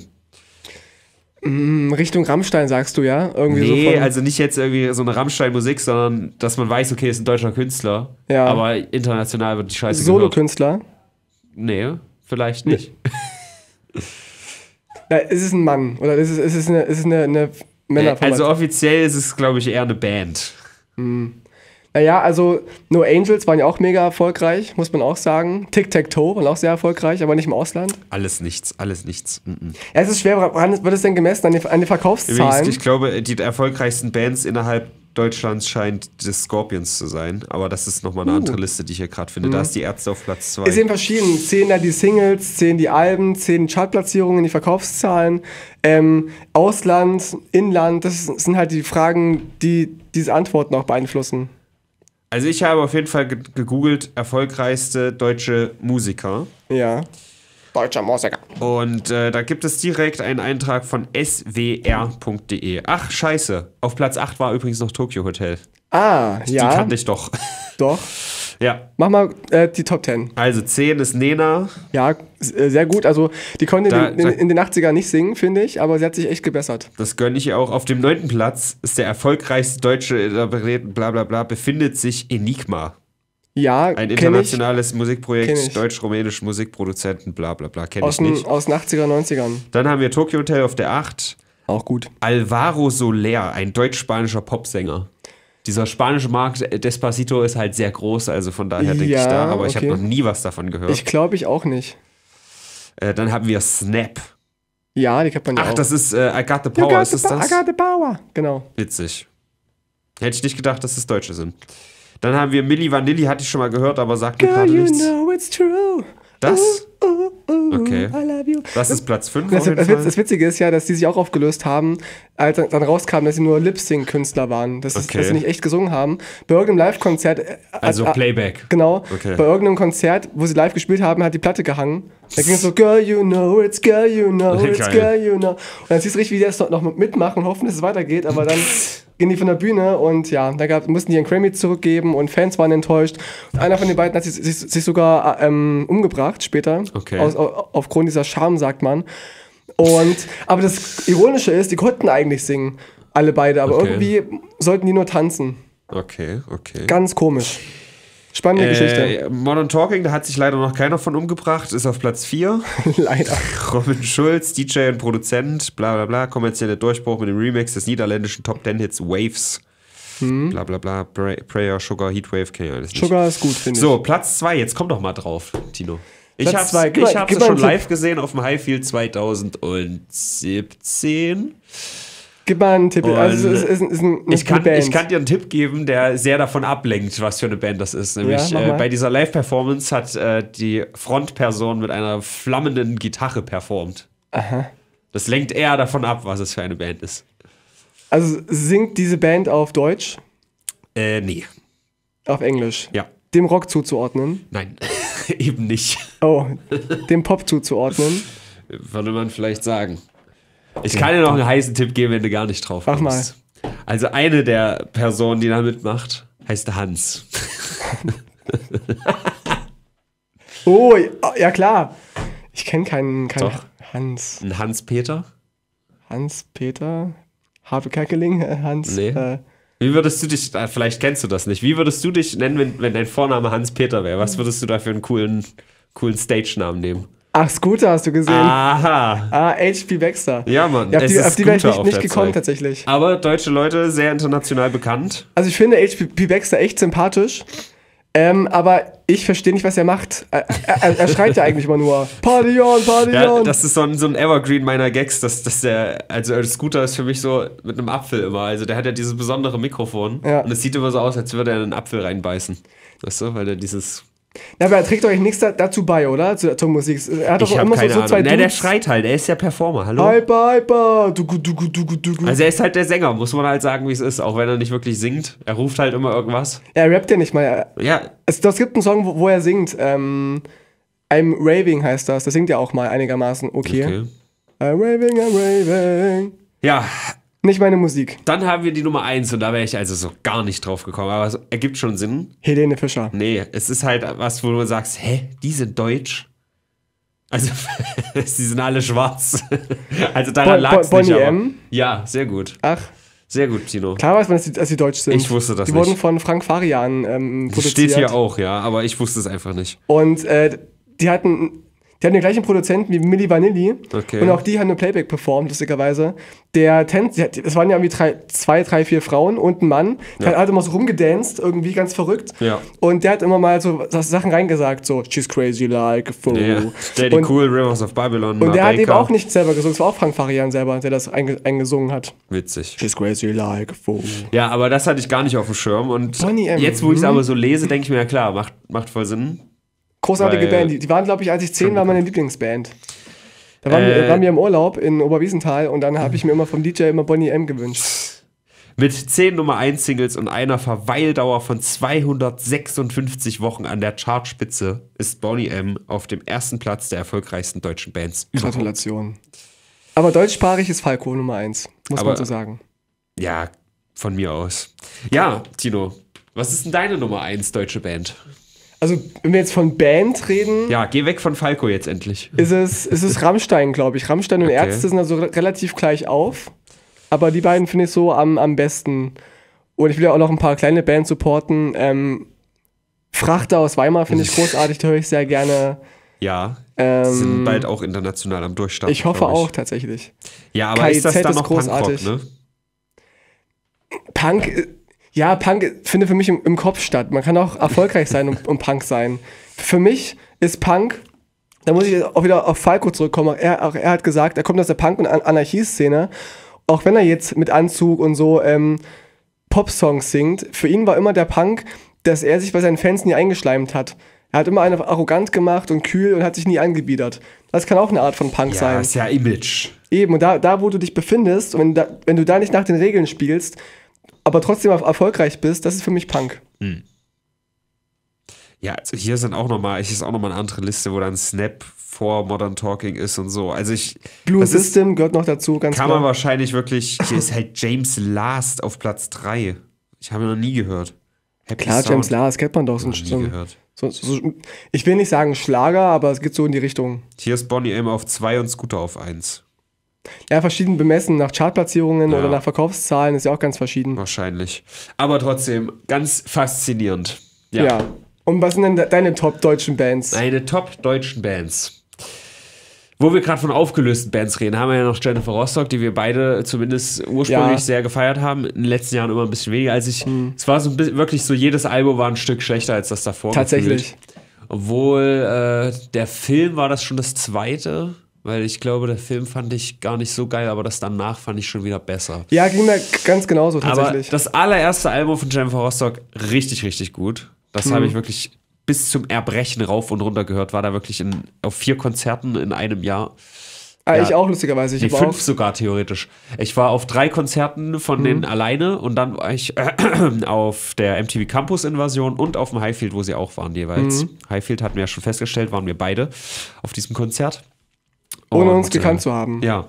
Richtung Rammstein sagst du, ja? Irgendwie Nee, so also nicht jetzt irgendwie so eine Rammstein-Musik, sondern dass man weiß, okay, ist ein deutscher Künstler, Ja. aber international wird die Scheiße gehört. Solokünstler? Nee, vielleicht nicht. Ja, ist es ein Mann? Oder ist es eine Männerformation? Also offiziell ist es, glaube ich, eher eine Band. Naja, also No Angels waren ja auch mega erfolgreich, muss man auch sagen. Tic-Tac-Toe waren auch sehr erfolgreich, aber nicht im Ausland. Alles nichts. Ja, es ist schwer, woran wird es denn gemessen? An den Verkaufszahlen? Übrigens, ich glaube, die erfolgreichsten Bands innerhalb Deutschlands scheint The Scorpions zu sein. Aber das ist nochmal eine andere Liste, die ich hier gerade finde. Da ist die Ärzte auf Platz 2. Ist eben verschieden. Zählen da die Singles, zählen die Alben, zählen die Chartplatzierungen, die Verkaufszahlen, Ausland, Inland, das sind halt die Fragen, die diese Antworten auch beeinflussen. Also ich habe auf jeden Fall gegoogelt, erfolgreichste deutsche Musiker. Ja. Deutscher Musiker. Und da gibt es direkt einen Eintrag von swr.de. Ach, scheiße. Auf Platz 8 war übrigens noch Tokyo Hotel. Ah, ja. Die kannte ich doch. Doch. Ja. Mach mal die Top 10. Also 10 ist Nena. Ja, sehr gut. Also die konnte in den 80ern nicht singen, finde ich, aber sie hat sich echt gebessert. Das gönne ich ihr auch. Auf dem 9. Platz ist der erfolgreichste deutsche Interpret, bla bla bla, befindet sich Enigma. Ja, ein internationales Musikprojekt, deutsch-rumänische Musikproduzenten, bla bla bla, kenne ich nicht. Aus den 80er, 90ern. Dann haben wir Tokyo Hotel auf der 8. Auch gut. Alvaro Soler, ein deutsch-spanischer Popsänger. Dieser spanische Markt, Despacito, ist halt sehr groß, also von daher denke ich da, aber ich habe noch nie was davon gehört. Ich glaube, ich auch nicht. Dann haben wir Snap. Ja, die kennt man ja auch. Ach, das ist I Got the Power, ist das? I Got the Power, genau. Witzig. Hätte ich nicht gedacht, dass das Deutsche sind. Dann haben wir Milli Vanilli, hatte ich schon mal gehört, aber sagt mir gerade nichts. You know it's true. Das? Okay. I love you. Das ist Platz 5 Das Witzige ist ja, dass die sich auch aufgelöst haben, als dann rauskam, dass sie nur Lip-Sync-Künstler waren. Dass sie nicht echt gesungen haben. Bei irgendeinem Live-Konzert... Also Playback. Genau. Okay. Bei irgendeinem Konzert, wo sie live gespielt haben, hat die Platte gehangen. Da ging es so, Girl, you know it's, girl, you know it's, girl, you know. Und dann siehst du richtig, wie die das noch mitmachen und hoffen, dass es weitergeht, aber dann... gehen die von der Bühne und ja, mussten die einen Grammy zurückgeben und Fans waren enttäuscht. Und einer von den beiden hat sich sogar umgebracht später, aufgrund dieser Scham, sagt man. Aber das Ironische ist, die konnten eigentlich singen, alle beide, aber irgendwie sollten die nur tanzen. Okay. Ganz komisch. Spannende Geschichte. Modern Talking, da hat sich leider noch keiner von umgebracht, ist auf Platz 4. Leider. Robin Schulz, DJ und Produzent, bla bla bla, kommerzieller Durchbruch mit dem Remix des niederländischen Top-10-Hits Waves. Bla bla bla, Prayer, Sugar, Heatwave, kenn ich alles nicht. Sugar ist gut, finde ich. So, Platz 2, jetzt komm doch mal drauf, Tino. Ich hab's schon live gesehen auf dem Highfield 2017. Gib mal einen Tipp. Also es ist ich kann dir einen Tipp geben, der sehr davon ablenkt, was für eine Band das ist. Nämlich bei dieser Live-Performance hat die Frontperson mit einer flammenden Gitarre performt. Aha. Das lenkt eher davon ab, was es für eine Band ist. Also singt diese Band auf Deutsch? Nee. Auf Englisch? Ja. Dem Rock zuzuordnen? Nein, eben nicht. Oh, dem Pop zuzuordnen? Würde man vielleicht sagen. Ich kann dir noch einen heißen Tipp geben, wenn du gar nicht drauf kommst. Mach mal. Also eine der Personen, die da mitmacht, heißt Hans. Oh, ja klar. Ich kenne keinen Hans. Ein Hans-Peter? Hans-Peter? Harpe Kerkeling? Hans? Nee. Wie würdest du dich, vielleicht kennst du das nicht, wie würdest du dich nennen, wenn dein Vorname Hans-Peter wäre? Was würdest du da für einen coolen Stage-Namen nehmen? Ach, Scooter hast du gesehen. Aha. H.P. Baxter. Ja, Mann. Ja, auf die wäre ich nicht gekommen, tatsächlich. Aber deutsche Leute, sehr international bekannt. Also ich finde H.P. Baxter echt sympathisch. Aber ich verstehe nicht, was er macht. Er schreit ja eigentlich immer nur Party on, Party on. Das ist so ein Evergreen meiner Gags, dass der Scooter ist für mich so mit einem Apfel immer. Also der hat ja dieses besondere Mikrofon. Ja. Und es sieht immer so aus, als würde er einen Apfel reinbeißen. Weißt du, weil er dieses... Ja, aber er trägt euch nichts dazu bei, oder? Zur Musik. Er hat doch immer so zwei Dudes. Der schreit halt, er ist ja Performer, hallo? Hyper, hyper. Also er ist halt der Sänger, muss man halt sagen, wie es ist. Auch wenn er nicht wirklich singt. Er ruft halt immer irgendwas. Er rappt ja nicht mal. Ja. Es gibt einen Song, wo er singt. I'm Raving heißt das. Das singt er auch mal einigermaßen okay. I'm raving. Ja. Nicht meine Musik. Dann haben wir die Nummer 1 und da wäre ich also so gar nicht drauf gekommen. Aber es ergibt schon Sinn. Helene Fischer. Nee, es ist halt was, wo du sagst, hä, die sind deutsch? Also, sie sind alle schwarz. Also daran lag es nicht. Bonnie M. Ja, sehr gut. Ach. Sehr gut, Tino. Klar weiß man, dass sie deutsch sind. Ich wusste das nicht. Die wurden von Frank Farian produziert. Steht hier auch, ja, aber ich wusste es einfach nicht. Und die Die haben den gleichen Produzenten wie Milli Vanilli. Okay. Und auch die haben eine Playback performt, lustigerweise. Das waren ja irgendwie 2, 3, 4 Frauen und ein Mann. Der hat immer so rumgedanced, irgendwie ganz verrückt. Ja. Und der hat immer mal so Sachen reingesagt, so, she's crazy like a fool. Ja. Daddy Cool, Rivers of Babylon. Und der hat Baker. eben auch nicht selber gesungen, es war auch Frank Farian selber, der das eingesungen hat. Witzig. She's crazy like a fool. Ja, aber das hatte ich gar nicht auf dem Schirm. Und Boney M. jetzt, wo ich es aber so lese, denke ich mir, ja klar, macht voll Sinn. Großartige Weil- Band. Die waren, glaube ich, als ich 10 war, meine Lieblingsband. Da waren wir im Urlaub in Oberwiesenthal und dann habe ich mir immer vom DJ immer Boney M gewünscht. Mit 10 Nummer 1 Singles und einer Verweildauer von 256 Wochen an der Chartspitze ist Boney M auf dem ersten Platz der erfolgreichsten deutschen Bands überhaupt. Gratulation. Aber deutschsprachig ist Falco Nummer 1, muss Aber- man so sagen. Ja, von mir aus. Ja, Tino, was ist denn deine Nummer 1 deutsche Band? Also, wenn wir jetzt von Band reden, Ja, geh weg von Falco jetzt endlich. ist es Rammstein, glaube ich. Rammstein und Okay. Ärzte sind also relativ gleich auf. Aber die beiden finde ich so am besten. Und ich will ja auch noch ein paar kleine Bands supporten. Frachter aus Weimar finde ich großartig, da höre ich sehr gerne. Ja, Ähm, sind bald auch international am Durchstarten. Ich hoffe glaub auch tatsächlich. Ja, aber ist das KIZ dann ist noch großartig. Punkrock, ne? Punk findet für mich im Kopf statt. Man kann auch erfolgreich sein und Punk sein. Für mich ist Punk, da muss ich auch wieder auf Falco zurückkommen. Er hat gesagt, er kommt aus der Punk- und Anarchie-Szene. Auch wenn er jetzt mit Anzug und so Pop-Songs singt, für ihn war immer der Punk, dass er sich bei seinen Fans nie eingeschleimt hat. Er hat immer eine arrogant gemacht und kühl und hat sich nie angebiedert. Das kann auch eine Art von Punk Ja, sein. ist ja Image. Eben, und da wo du dich befindest, und wenn du da nicht nach den Regeln spielst, aber trotzdem erfolgreich bist, das ist für mich Punk. Ja, also hier ist auch nochmal eine andere Liste, wo dann Snap vor Modern Talking ist und so. Also Blue das ist- System gehört noch dazu, ganz kann man klar. wahrscheinlich wirklich, hier ist halt James Last auf Platz 3. Ich habe ihn noch nie gehört. Happy Klar, Sound, James Last kennt man doch. noch nie gehört. Ich will nicht sagen Schlager, aber es geht so in die Richtung. Hier ist Boney M auf 2 und Scooter auf 1. Ja, verschieden bemessen nach Chartplatzierungen Ja. oder nach Verkaufszahlen ist ja auch ganz verschieden. Wahrscheinlich. Aber trotzdem, ganz faszinierend. Ja. Und was sind denn deine top-deutschen Bands? Eine top deutschen Bands. Wo wir gerade von aufgelösten Bands reden, haben wir ja noch Jennifer Rostock, die wir beide zumindest ursprünglich Ja. sehr gefeiert haben. In den letzten Jahren immer ein bisschen weniger als ich. Es war so ein bisschen, wirklich so, jedes Album war ein Stück schlechter als das davor. Tatsächlich. Gefühlt. Obwohl der Film war das schon das zweite, weil ich glaube, der Film fand ich gar nicht so geil, aber das danach fand ich schon wieder besser. Ja, ging mir ganz genauso Aber tatsächlich. das allererste Album von Jennifer Rostock, richtig, richtig gut. Das habe ich wirklich bis zum Erbrechen rauf und runter gehört. War da wirklich auf 4 Konzerten in einem Jahr. ja. Ich auch lustigerweise. Ich Nee, habe 5 sogar theoretisch. Ich war auf 3 Konzerten von denen alleine und dann war ich auf der MTV Campus Invasion und auf dem Highfield, wo sie auch waren jeweils. Highfield hatten wir ja schon festgestellt, waren wir beide auf diesem Konzert. ohne Und, uns gekannt zu haben. Ja.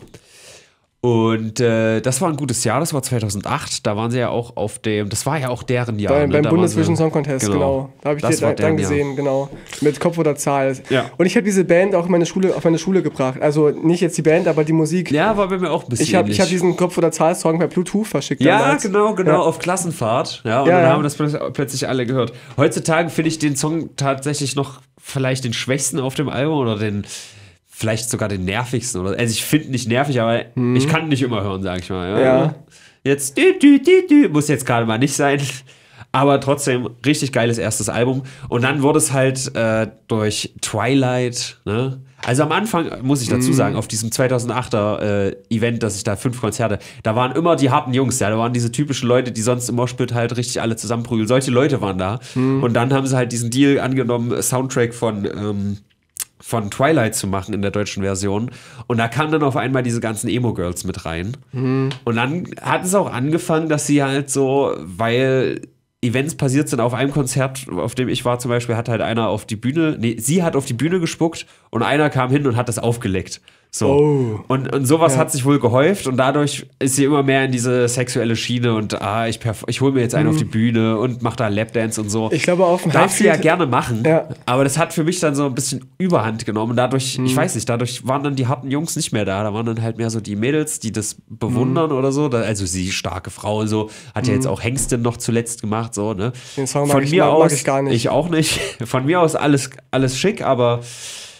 Und das war ein gutes Jahr, das war 2008. Da waren sie ja auch auf dem, das war ja auch deren Jahr. Beim Da waren Bundesvision sie- Song Contest, genau. Da habe ich Das war dir dann deren Jahr. gesehen, genau. Mit Kopf oder Zahl. Ja. Und ich habe diese Band auch auf meine Schule gebracht. Also nicht jetzt die Band, aber die Musik. Ja, war bei mir auch ein bisschen Ich habe ähnlich. diesen Kopf oder Zahl Song per Bluetooth verschickt. Ja, damals. genau, Ja. auf Klassenfahrt. Ja, und Ja, dann ja. haben das plötzlich alle gehört. Heutzutage finde ich den Song tatsächlich noch vielleicht den schwächsten auf dem Album oder vielleicht sogar den nervigsten. Also ich finde nicht nervig, aber ich kann nicht immer hören, sag ich mal. Ja. Jetzt muss jetzt gerade mal nicht sein. Aber trotzdem, richtig geiles erstes Album. Und dann wurde es halt durch Twilight, ne? Also am Anfang, muss ich dazu sagen, auf diesem 2008er Event, dass ich da 5 Konzerte, da waren immer die harten Jungs, ja, da waren diese typischen Leute, die sonst im Moshpit halt richtig alle zusammenprügeln. Solche Leute waren da. Und dann haben sie halt diesen Deal angenommen, Soundtrack von Twilight zu machen in der deutschen Version. Und da kamen dann auf einmal diese ganzen Emo-Girls mit rein. Und dann hat es auch angefangen, dass sie halt so, weil Events passiert sind auf einem Konzert, auf dem ich war zum Beispiel, hat halt einer sie hat auf die Bühne gespuckt und einer kam hin und hat das aufgeleckt. So. Oh. Und sowas hat sich wohl gehäuft und dadurch ist sie immer mehr in diese sexuelle Schiene und ich hole mir jetzt einen auf die Bühne und mach da Lapdance und so. Ich glaube, auf dem Darf sie ja Highfield- gerne machen, Ja. aber das hat für mich dann so ein bisschen Überhand genommen. Und dadurch, ich weiß nicht, dadurch waren dann die harten Jungs nicht mehr da. Da waren dann halt mehr so die Mädels, die das bewundern oder so. Also sie, starke Frau und so, hat ja jetzt auch Hengstin noch zuletzt gemacht, so, ne? Den Song mag Von ich- mir mag aus, ich gar nicht. Ich auch nicht. Von mir aus alles schick, aber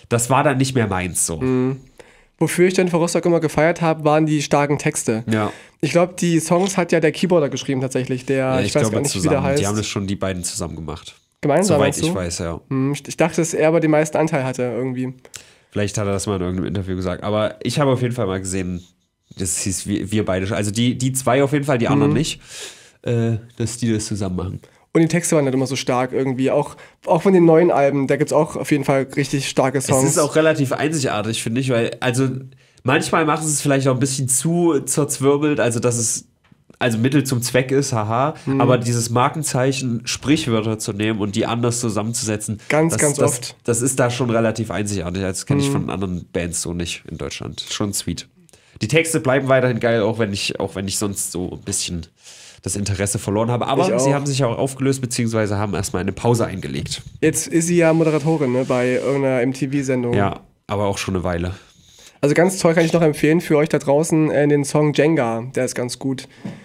das war dann nicht mehr meins so. Wofür ich Jennifer Rostock immer gefeiert habe, waren die starken Texte. Ja. Ich glaube, die Songs hat ja der Keyboarder geschrieben tatsächlich, der, ich weiß gar nicht, wie der heißt. Die haben das schon die beiden zusammen gemacht. Gemeinsam, soweit ich weiß, ja. Ich dachte, dass er aber den meisten Anteil hatte irgendwie. Vielleicht hat er das mal in irgendeinem Interview gesagt. Aber ich habe auf jeden Fall mal gesehen, das hieß wir beide. Also die zwei auf jeden Fall, die anderen nicht, dass die das zusammen machen. Und die Texte waren halt immer so stark irgendwie. Auch von den neuen Alben, da gibt es auch auf jeden Fall richtig starke Songs. Es ist auch relativ einzigartig, finde ich, weil, also manchmal machen sie es vielleicht auch ein bisschen zu zerzwirbelt, also dass es Mittel zum Zweck ist, haha, aber dieses Markenzeichen Sprichwörter zu nehmen und die anders zusammenzusetzen, ganz oft. Das ist da schon relativ einzigartig. Das kenne ich von anderen Bands so nicht in Deutschland. Schon sweet. Die Texte bleiben weiterhin geil, auch wenn ich sonst so ein bisschen das Interesse verloren habe. Aber sie haben sich auch aufgelöst, beziehungsweise haben erstmal eine Pause eingelegt. Jetzt ist sie ja Moderatorin, ne, bei irgendeiner MTV-Sendung. Ja, aber auch schon eine Weile. Also ganz toll, kann ich noch empfehlen für euch da draußen den Song Jenga. Der ist ganz gut.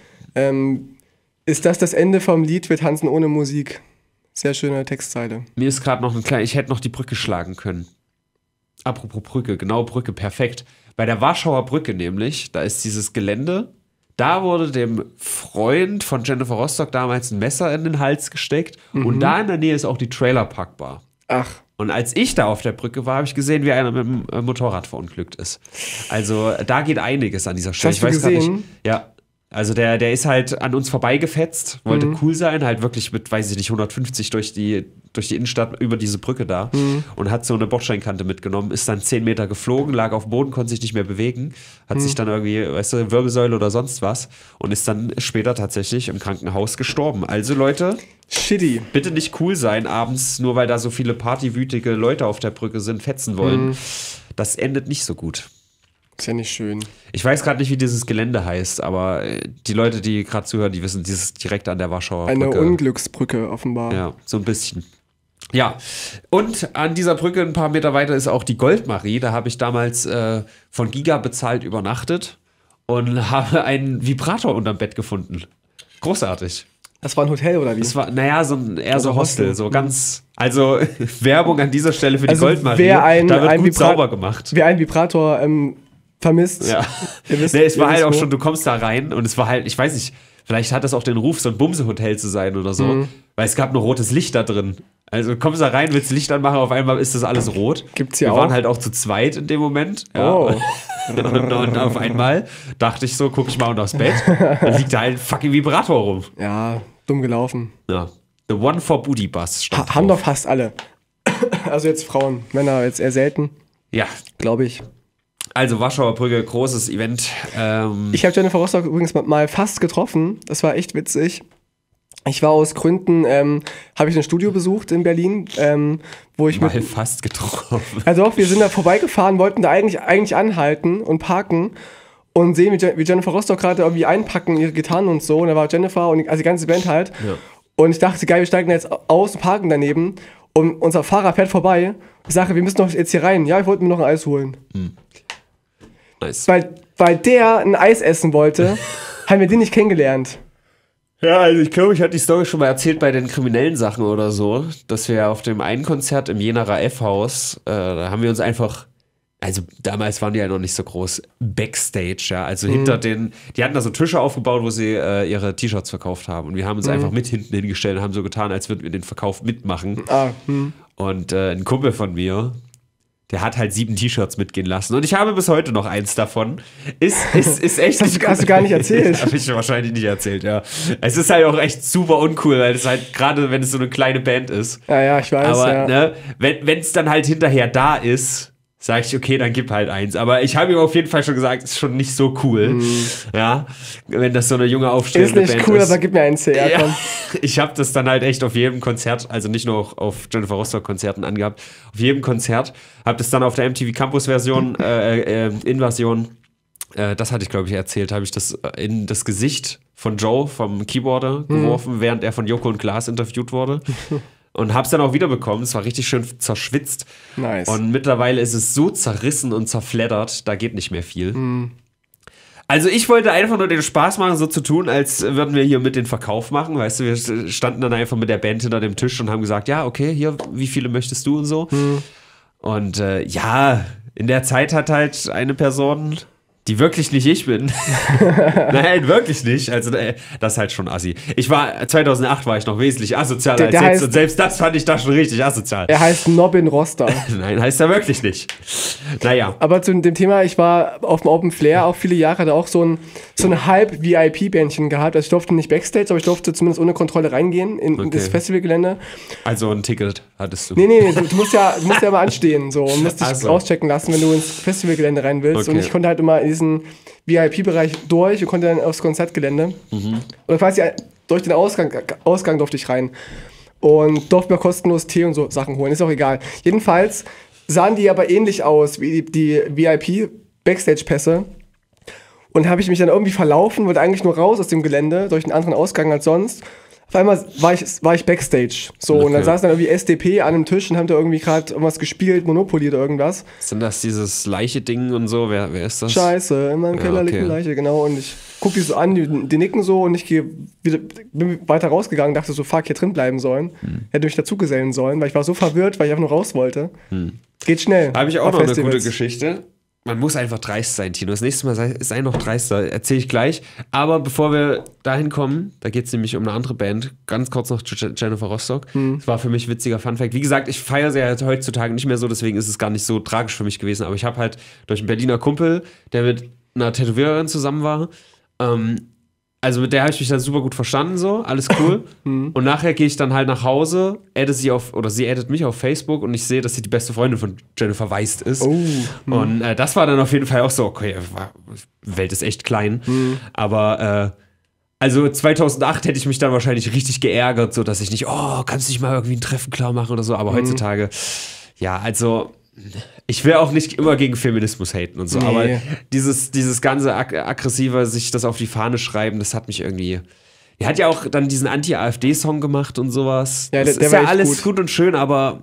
Ist das Ende vom Lied? Wir tanzen ohne Musik. Sehr schöne Textzeile. Mir ist gerade noch ich hätte noch die Brücke schlagen können. Apropos Brücke, genau Brücke, perfekt. Bei der Warschauer Brücke nämlich, da ist dieses Gelände. Da wurde dem Freund von Jennifer Rostock damals ein Messer in den Hals gesteckt. Und da in der Nähe ist auch die Trailerparkbar. Ach. Und als ich da auf der Brücke war, habe ich gesehen, wie einer mit dem Motorrad verunglückt ist. Also da geht einiges an dieser Stelle. Hast du gesehen? Ja. Also der ist halt an uns vorbeigefetzt, wollte cool sein, halt wirklich mit, weiß ich nicht, 150 durch die Innenstadt über diese Brücke da und hat so eine Bordsteinkante mitgenommen, ist dann 10 Meter geflogen, lag auf dem Boden, konnte sich nicht mehr bewegen, hat sich dann irgendwie, weißt du, Wirbelsäule oder sonst was und ist dann später tatsächlich im Krankenhaus gestorben. Also Leute, shitty. Bitte nicht cool sein abends, nur weil da so viele partywütige Leute auf der Brücke sind, fetzen wollen. Das endet nicht so gut. Ist ja nicht schön. Ich weiß gerade nicht, wie dieses Gelände heißt, aber die Leute, die gerade zuhören, die wissen, dieses direkt an der Warschauer Brücke. Eine Unglücksbrücke offenbar. Ja, so ein bisschen. Ja, und an dieser Brücke ein paar Meter weiter ist auch die Goldmarie. Da habe ich damals von Giga bezahlt übernachtet und habe einen Vibrator unterm Bett gefunden. Großartig. Das war ein Hotel oder wie? Das war, naja, eher so Hostel, so ganz, also Werbung an dieser Stelle für die Goldmarie. Da wird gut sauber gemacht. Wer einen Vibrator vermisst. Ja. Es war halt auch schon, du kommst da rein und es war halt, ich weiß nicht, vielleicht hat das auch den Ruf, so ein Bumse-Hotel zu sein oder so, weil es gab nur rotes Licht da drin. Also du kommst da rein, willst Licht anmachen, auf einmal ist das alles rot. Gibt's hier auch? Wir waren halt auch zu zweit in dem Moment. Ja. Oh. Und auf einmal dachte ich so, guck ich mal unter das Bett, dann liegt da halt ein fucking Vibrator rum. Ja, dumm gelaufen. Ja. The One for Booty Bus stand haben doch fast alle. Also jetzt Frauen, Männer jetzt eher selten. Ja. Glaube ich. Also Warschauer Brücke, großes Event. Ich habe Jennifer Rostock übrigens mal fast getroffen. Das war echt witzig. Ich war aus Gründen, habe ich ein Studio besucht in Berlin, wo ich mal fast getroffen. Also auch, wir sind da vorbeigefahren, wollten da eigentlich anhalten und parken und sehen, wie Jennifer Rostock gerade irgendwie einpacken, ihre Gitarren und so. Und da war Jennifer und also die ganze Band halt. Ja. Und ich dachte, geil, wir steigen jetzt aus und parken daneben. Und unser Fahrer fährt vorbei. Ich sage, wir müssen doch jetzt hier rein. Ja, ich wollte mir noch ein Eis holen. Nice. Weil der ein Eis essen wollte, haben wir den nicht kennengelernt. Ja, also ich glaube, ich hatte die Story schon mal erzählt bei den kriminellen Sachen oder so, dass wir auf dem einen Konzert im Jenaer F-Haus, da haben wir uns einfach, also damals waren die ja noch nicht so groß, Backstage, ja, also hinter die hatten da so Tische aufgebaut, wo sie ihre T-Shirts verkauft haben und wir haben uns einfach mit hinten hingestellt und haben so getan, als würden wir den Verkauf mitmachen. Und ein Kumpel von mir, der hat halt 7 T-Shirts mitgehen lassen. Und ich habe bis heute noch eins davon. Ist echt nicht hast du gar nicht erzählt. Habe ich wahrscheinlich nicht erzählt, ja. Es ist halt auch echt super uncool, weil es halt, gerade wenn es so eine kleine Band ist. Ja, ich weiß, aber, ja. Ne, wenn es dann halt hinterher da ist, sage ich, okay, dann gib halt eins. Aber ich habe ihm auf jeden Fall schon gesagt, es ist schon nicht so cool. Ja, wenn das so eine junge aufstrebende Band ist. Ist nicht cool, aber gib mir eins her. Ja, komm. Ich habe das dann halt echt auf jedem Konzert, also nicht nur auf Jennifer Rostock Konzerten angehabt, auf jedem Konzert, habe das dann auf der MTV Campus Version, Inversion, das hatte ich glaube ich erzählt, habe ich das in das Gesicht von Joe, vom Keyboarder, geworfen, während er von Joko und Klaas interviewt wurde. Und hab's dann auch wiederbekommen. Es war richtig schön zerschwitzt. Nice. Und mittlerweile ist es so zerrissen und zerfleddert, da geht nicht mehr viel. Also ich wollte einfach nur den Spaß machen, so zu tun, als würden wir hier mit den Verkauf machen. Weißt du, wir standen dann einfach mit der Band hinter dem Tisch und haben gesagt, ja, okay, hier, wie viele möchtest du und so. Und ja, in der Zeit hat halt eine Person, die wirklich nicht ich bin. Nein, wirklich nicht. Also das ist halt schon assi. 2008 war ich noch wesentlich asozialer als jetzt und selbst das fand ich da schon richtig asozial. Er heißt Nobin Roster. Nein, heißt er wirklich nicht. Naja. Aber zu dem Thema, ich war auf dem Open Flair auch viele Jahre, hatte auch so ein Halb-VIP-Bändchen gehabt. Also ich durfte nicht Backstage, aber ich durfte zumindest ohne Kontrolle reingehen in das Festivalgelände. Also ein Ticket hattest du? Nee, du musst ja immer anstehen so, und musst dich rauschecken lassen, wenn du ins Festivalgelände rein willst. Und ich konnte halt immer in diesen VIP-Bereich durch und konnte dann aufs Konzertgelände. Und quasi durch den Ausgang durfte ich rein. Und durfte mir kostenlos Tee und so Sachen holen, ist auch egal. Jedenfalls sahen die aber ähnlich aus wie die VIP-Backstage-Pässe. Und habe ich mich dann irgendwie verlaufen, wollte eigentlich nur raus aus dem Gelände, durch einen anderen Ausgang als sonst. Auf einmal war ich Backstage. So, und dann saß dann irgendwie SDP an einem Tisch und haben da irgendwie gerade irgendwas gespielt, Monopoly oder irgendwas. Sind das dieses Leiche-Ding und so? Wer ist das? Scheiße, in meinem Keller liegt eine Leiche, genau. Und ich gucke die so an, die nicken so und ich bin weiter rausgegangen, dachte so, fuck, hier drin bleiben sollen. Hätte mich dazugesellen sollen, weil ich war so verwirrt, weil ich einfach nur raus wollte. Geht schnell. Habe ich auch noch eine gute Geschichte. Man muss einfach dreist sein, Tino. Das nächste Mal sei noch dreister, erzähle ich gleich. Aber bevor wir dahin kommen, da geht es nämlich um eine andere Band. Ganz kurz noch Jennifer Rostock. Das war für mich ein witziger Funfact. Wie gesagt, ich feiere sie ja heutzutage nicht mehr so, deswegen ist es gar nicht so tragisch für mich gewesen. Aber ich habe halt durch einen Berliner Kumpel, der mit einer Tätowiererin zusammen war, also mit der habe ich mich dann super gut verstanden, so, alles cool. Und nachher gehe ich dann halt nach Hause, sie addet mich auf Facebook und ich sehe, dass sie die beste Freundin von Jennifer Weist ist. Und das war dann auf jeden Fall auch so, okay, Welt ist echt klein. Aber also 2008 hätte ich mich dann wahrscheinlich richtig geärgert, so dass ich nicht, kannst du nicht mal irgendwie ein Treffen klar machen oder so. Aber heutzutage, ja, also ich will auch nicht immer gegen Feminismus haten und so, aber dieses ganze aggressive, sich das auf die Fahne schreiben, das hat mich irgendwie. Er hat ja auch dann diesen Anti-AfD-Song gemacht und sowas. Ja, das ist ja alles gut und schön, aber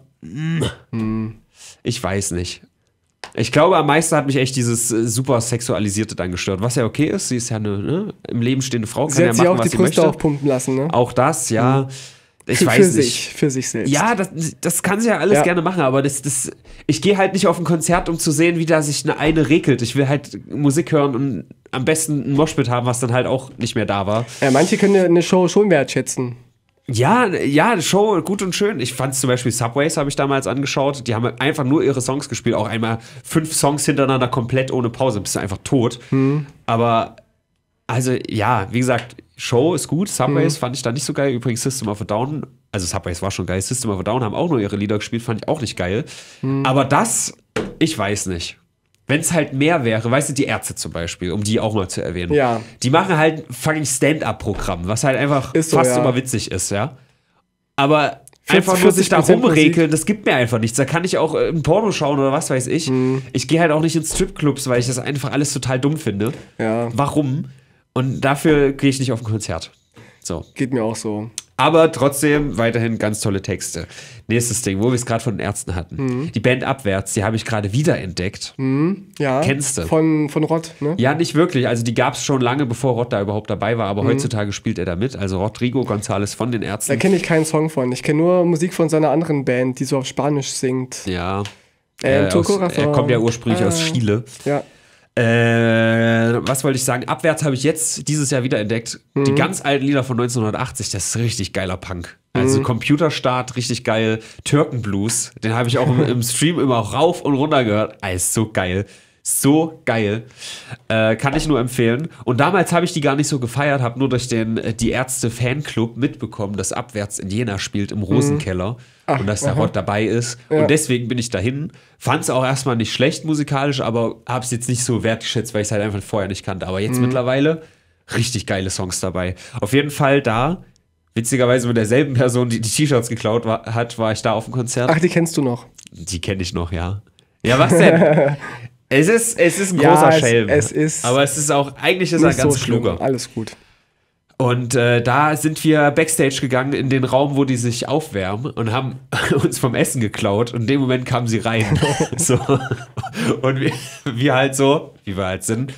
ich weiß nicht. Ich glaube, am meisten hat mich echt dieses super Sexualisierte dann gestört, was ja okay ist. Sie ist ja eine im Leben stehende Frau, kann ja machen, was sie möchte. Sie hat sich auch die Brüste aufpumpen lassen, ne? Auch das, ja. Ich weiß nicht. Für sich selbst. Ja, das kann sie ja alles gerne machen, aber ich gehe halt nicht auf ein Konzert, um zu sehen, wie da sich eine regelt. Ich will halt Musik hören und am besten ein Moshpit haben, was dann halt auch nicht mehr da war. Ja, manche können eine Show schon wertschätzen. Ja, Show, gut und schön. Ich fand zum Beispiel Subways, habe ich damals angeschaut. Die haben einfach nur ihre Songs gespielt. Auch einmal 5 Songs hintereinander komplett ohne Pause. Bist du einfach tot. Aber, also, ja, wie gesagt, Show ist gut, Subways fand ich da nicht so geil. Übrigens System of a Down, also Subways war schon geil. System of a Down haben auch nur ihre Lieder gespielt, fand ich auch nicht geil. Aber das, ich weiß nicht. Wenn es halt mehr wäre, weißt du, die Ärzte zum Beispiel, um die auch mal zu erwähnen. Ja. Die machen halt ein fucking Stand-Up-Programm, was halt einfach fast immer witzig ist, ja. Aber einfach nur sich da rumrekeln, das gibt mir einfach nichts. Da kann ich auch ein Porno schauen oder was weiß ich. Ich gehe halt auch nicht in Stripclubs, weil ich das einfach alles total dumm finde. Ja. Warum? Und dafür gehe ich nicht auf ein Konzert. So. Geht mir auch so. Aber trotzdem weiterhin ganz tolle Texte. Nächstes Ding, wo wir es gerade von den Ärzten hatten. Die Band Abwärts, die habe ich gerade wiederentdeckt. Ja. Kennst du? Von Rott, ne? Ja, nicht wirklich. Also die gab es schon lange, bevor Rott da überhaupt dabei war. Aber heutzutage spielt er da mit. Also Rodrigo González von den Ärzten. Da kenne ich keinen Song von. Ich kenne nur Musik von seiner anderen Band, die so auf Spanisch singt. Ja. Er kommt ja ursprünglich aus Chile. Ja. Was wollte ich sagen? Abwärts habe ich jetzt dieses Jahr wieder entdeckt. Die ganz alten Lieder von 1980, das ist richtig geiler Punk. Also Computerstart, richtig geil. Türkenblues, den habe ich auch im Stream immer rauf und runter gehört. Ist so geil. So geil. Kann ich nur empfehlen. Und damals habe ich die gar nicht so gefeiert, habe nur durch die Ärzte-Fanclub mitbekommen, dass Abwärts in Jena spielt im Rosenkeller. Und dass der Rott dabei ist. Ja. Und deswegen bin ich dahin. Fand es auch erstmal nicht schlecht musikalisch, aber habe es jetzt nicht so wertgeschätzt, weil ich es halt einfach vorher nicht kannte. Aber jetzt mittlerweile richtig geile Songs dabei. Auf jeden Fall da, witzigerweise mit derselben Person, die T-Shirts geklaut hat, war ich da auf dem Konzert. Ach, die kennst du noch? Die kenne ich noch, ja. Ja, was denn? Es ist ein großer Schelm. Aber es ist auch, eigentlich ist er ganz so kluger. Alles gut. Und da sind wir Backstage gegangen in den Raum, wo die sich aufwärmen und haben uns vom Essen geklaut. Und in dem Moment kamen sie rein. So. Und wir halt so, wie wir halt sind,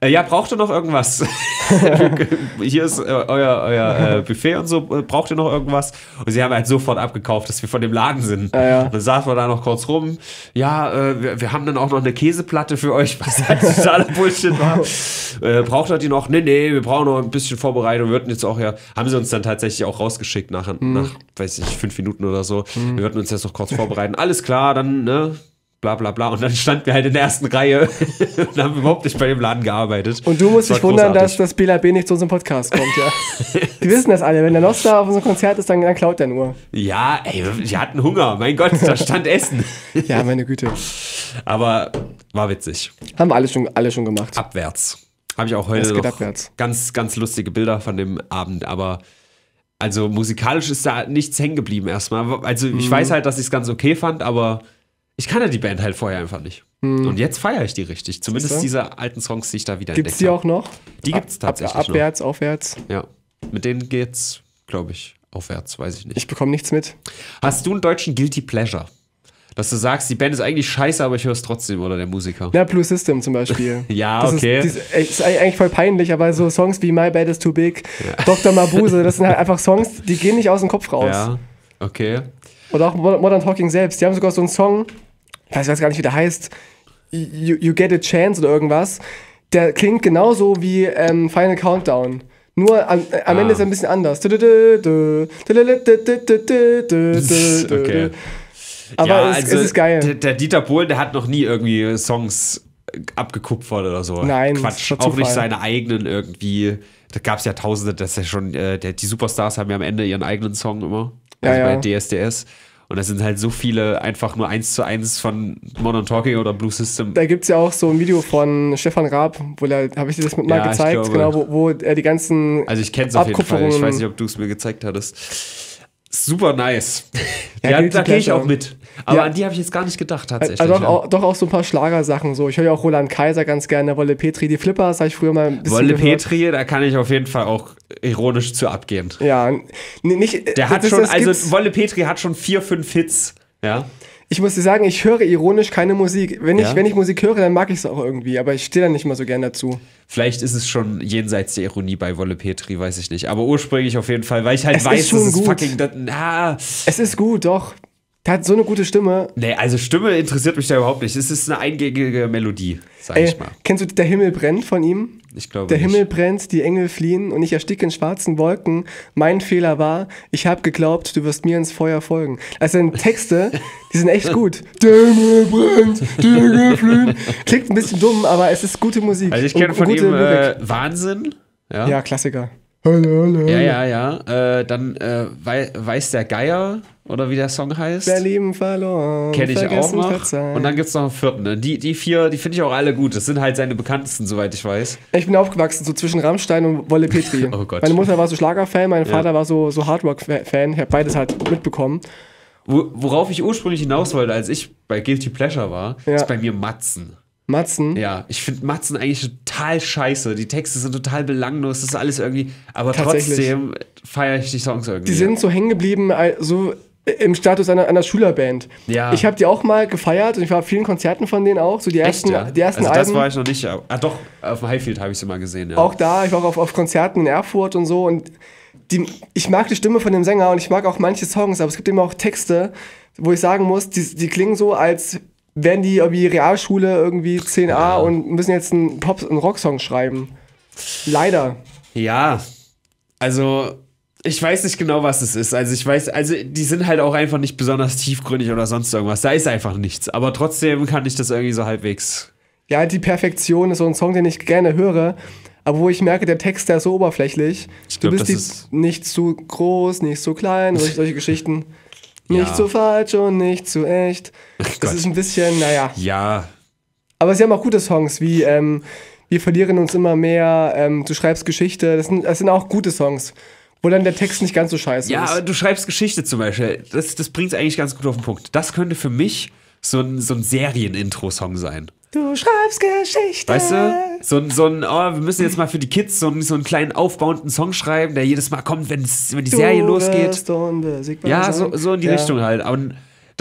Ja, braucht ihr noch irgendwas? Hier ist euer Buffet und so. Braucht ihr noch irgendwas? Und sie haben halt sofort abgekauft, dass wir von dem Laden sind. Ja. Dann saßen wir da noch kurz rum. Ja, wir haben dann auch noch eine Käseplatte für euch, was halt totaler Bullshit war. Braucht ihr die noch? Nee, wir brauchen noch ein bisschen Vorbereitung. Wir würden jetzt auch haben sie uns dann tatsächlich auch rausgeschickt nach, weiß ich, 5 Minuten oder so. Wir würden uns jetzt noch kurz vorbereiten. Alles klar, dann, ne? Bla bla bla. Und dann standen wir halt in der ersten Reihe und haben überhaupt nicht bei dem Laden gearbeitet. Und du musst dich wundern, dass das Bela B nicht zu unserem Podcast kommt, ja. Die wissen das alle. Wenn der Nostra auf unserem Konzert ist, dann klaut der nur. Ja, ey, wir hatten Hunger. Mein Gott, da stand Essen. Ja, meine Güte. Aber war witzig. Haben wir alle schon gemacht. Abwärts. Habe ich auch heute noch ganz, ganz lustige Bilder von dem Abend. Aber also musikalisch ist da nichts hängen geblieben erstmal. Also ich weiß halt, dass ich es ganz okay fand, aber ich kannte die Band halt vorher einfach nicht. Und jetzt feiere ich die richtig. Zumindest diese alten Songs, die ich da wieder entdeckt habe. Gibt's die auch noch? Die gibt's tatsächlich abwärts, noch. Aufwärts? Ja, mit denen geht's, glaube ich, aufwärts, weiß ich nicht. Ich bekomme nichts mit. Hast du einen deutschen Guilty Pleasure? Dass du sagst, die Band ist eigentlich scheiße, aber ich höre es trotzdem, oder der Musiker? Ja, Blue System zum Beispiel. Ja, okay. Ist eigentlich voll peinlich, aber so Songs wie My Bad is Too Big, Dr. Mabuse, das sind halt einfach Songs, die gehen nicht aus dem Kopf raus. Ja, okay. Oder auch Modern Talking selbst. Die haben sogar so einen Song, ich weiß gar nicht, wie der heißt, You Get a Chance oder irgendwas. Der klingt genauso wie Final Countdown. Nur am Ende ist er ein bisschen anders. Okay. Aber ja, es ist geil. Der Dieter Bohlen, der hat noch nie irgendwie Songs abgekupfert oder so. Nein, Quatsch. Auch nicht seine eigenen irgendwie. Da gab es ja Tausende, das ist ja schon, die Superstars haben ja am Ende ihren eigenen Song immer. Also bei DSDS. Und das sind halt so viele einfach nur 1:1 von Modern Talking oder Blue System. Da gibt es ja auch so ein Video von Stefan Raab, habe ich dir das mal gezeigt, genau, wo er die ganzen Also ich kenne es auf jeden Fall, ich weiß nicht, ob du es mir gezeigt hattest. Super nice. Ja, da gehe ich auch mit. Aber an die habe ich jetzt gar nicht gedacht, tatsächlich. Also doch auch so ein paar Schlagersachen so. Ich höre ja auch Roland Kaiser ganz gerne, Wolle Petri, die Flippers habe ich früher mal ein bisschen Wolle Petri, da kann ich auf jeden Fall auch ironisch zu abgehen. Ja, nicht... Der hat schon, also Wolle Petri hat schon 4, 5 Hits, ja. Ich muss dir sagen, ich höre ironisch keine Musik. Wenn ich Musik höre, dann mag ich es auch irgendwie, aber ich stehe da nicht mal so gern dazu. Vielleicht ist es schon jenseits der Ironie bei Wolle Petri, weiß ich nicht. Aber ursprünglich auf jeden Fall, weil ich halt weiß, dass es fucking... Es ist gut, doch. Der hat so eine gute Stimme. Nee, also Stimme interessiert mich da überhaupt nicht. Es ist eine eingängige Melodie, sag ich mal. Kennst du Der Himmel brennt von ihm? Ich glaube Der Himmel brennt, die Engel fliehen und ich ersticke in schwarzen Wolken. Mein Fehler war, ich habe geglaubt, du wirst mir ins Feuer folgen. Also Texte, die sind echt gut. Der Himmel brennt, die Engel fliehen. Klingt ein bisschen dumm, aber es ist gute Musik. Also ich kenne von ihm Wahnsinn. Ja, Klassiker. Ja. Dann Weiß der Geier, oder wie der Song heißt. Wer Leben verloren. Kenne ich auch noch. Verzeihen. Und dann gibt es noch einen vierten. Ne? Die 4, die finde ich auch alle gut. Das sind halt seine bekanntesten, soweit ich weiß. Ich bin aufgewachsen, so zwischen Rammstein und Wolle Petri. Oh Gott. Meine Mutter war so Schlagerfan, mein Vater war so Hardrock-Fan. Ich habe beides halt mitbekommen. Worauf ich ursprünglich hinaus wollte, als ich bei Guilty Pleasure war, ist bei mir Matzen. Matzen? Ja, ich finde Matzen eigentlich total scheiße. Die Texte sind total belanglos, das ist alles irgendwie, aber trotzdem feiere ich die Songs irgendwie. Die sind so hängen geblieben, so im Status einer Schülerband. Ja. Ich habe die auch mal gefeiert und ich war auf vielen Konzerten von denen auch, so die ersten also Alben. Das war ich noch nicht, doch, auf dem Highfield habe ich sie mal gesehen, ja. Auch da, ich war auch auf Konzerten in Erfurt und so und ich mag die Stimme von dem Sänger und ich mag auch manche Songs, aber es gibt eben auch Texte, wo ich sagen muss, die klingen so, als wären die irgendwie Realschule irgendwie 10a und müssen jetzt einen Rocksong schreiben. Leider. Ja, also ich weiß nicht genau, was es ist. Also ich weiß, die sind halt auch einfach nicht besonders tiefgründig oder sonst irgendwas. Da ist einfach nichts. Aber trotzdem kann ich das irgendwie so halbwegs... Ja, die Perfektion ist so ein Song, den ich gerne höre, aber wo ich merke, der Text, der ist so oberflächlich. Du bist nicht zu groß, nicht zu klein, solche Geschichten. Nicht zu falsch und nicht zu echt. Das ist ein bisschen, Ja. Aber sie haben auch gute Songs, wie Wir verlieren uns immer mehr, Du schreibst Geschichte. Das sind auch gute Songs, wo dann der Text nicht ganz so scheiße ist. Ja, aber du schreibst Geschichte zum Beispiel. Das bringt es eigentlich ganz gut auf den Punkt. Das könnte für mich so ein Serien-Intro-Song sein. Du schreibst Geschichte. Weißt du? Wir müssen jetzt mal für die Kids so einen kleinen aufbauenden Song schreiben, der jedes Mal kommt, wenn die Serie losgeht. Ja, so in die Richtung halt. Und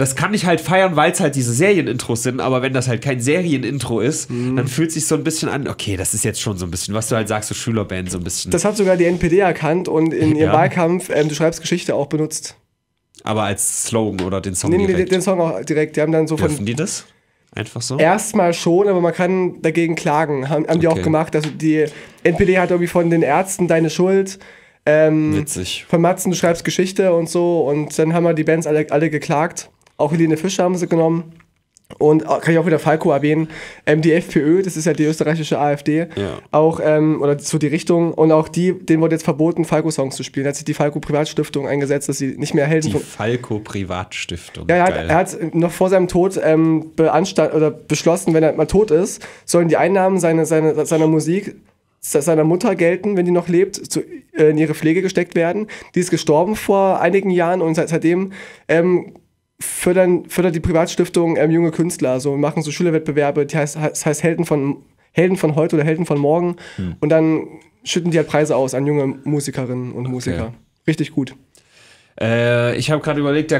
das kann ich halt feiern, weil es halt diese Serienintros sind, aber wenn das halt kein Serienintro ist, dann fühlt sich so ein bisschen an, okay, das ist jetzt schon so ein bisschen, was du halt sagst, so Schülerband so ein bisschen. Das hat sogar die NPD erkannt und in ihrem Wahlkampf Du schreibst Geschichte auch benutzt. Aber als Slogan oder den Song direkt? Nee, den Song auch direkt. Die haben dann so Dürfen die das? Einfach so? Erstmal schon, aber man kann dagegen klagen. Haben die auch gemacht. Also die NPD hat irgendwie von den Ärzten Deine Schuld. Witzig. Von Matzen, du schreibst Geschichte und so. Und dann haben wir die Bands alle geklagt. Auch Helene Fischer haben sie genommen. Und kann ich auch wieder Falco erwähnen. Die FPÖ, das ist ja die österreichische AfD. Ja. Auch, oder so die Richtung. Und auch denen wurde jetzt verboten, Falco-Songs zu spielen. Da hat sich die Falco-Privatstiftung eingesetzt, dass sie nicht mehr Helden Die Falco-Privatstiftung. Ja, er hat noch vor seinem Tod beschlossen, wenn er mal tot ist, sollen die Einnahmen seiner Musik seiner Mutter gelten, wenn die noch lebt, in ihre Pflege gesteckt werden. Die ist gestorben vor einigen Jahren und seitdem fördert die Privatstiftung junge Künstler, so machen so Schülerwettbewerbe, das heißt Helden von heute oder Helden von morgen und dann schütten die halt Preise aus an junge Musikerinnen und Musiker. Okay. Richtig gut. Ich habe gerade überlegt, der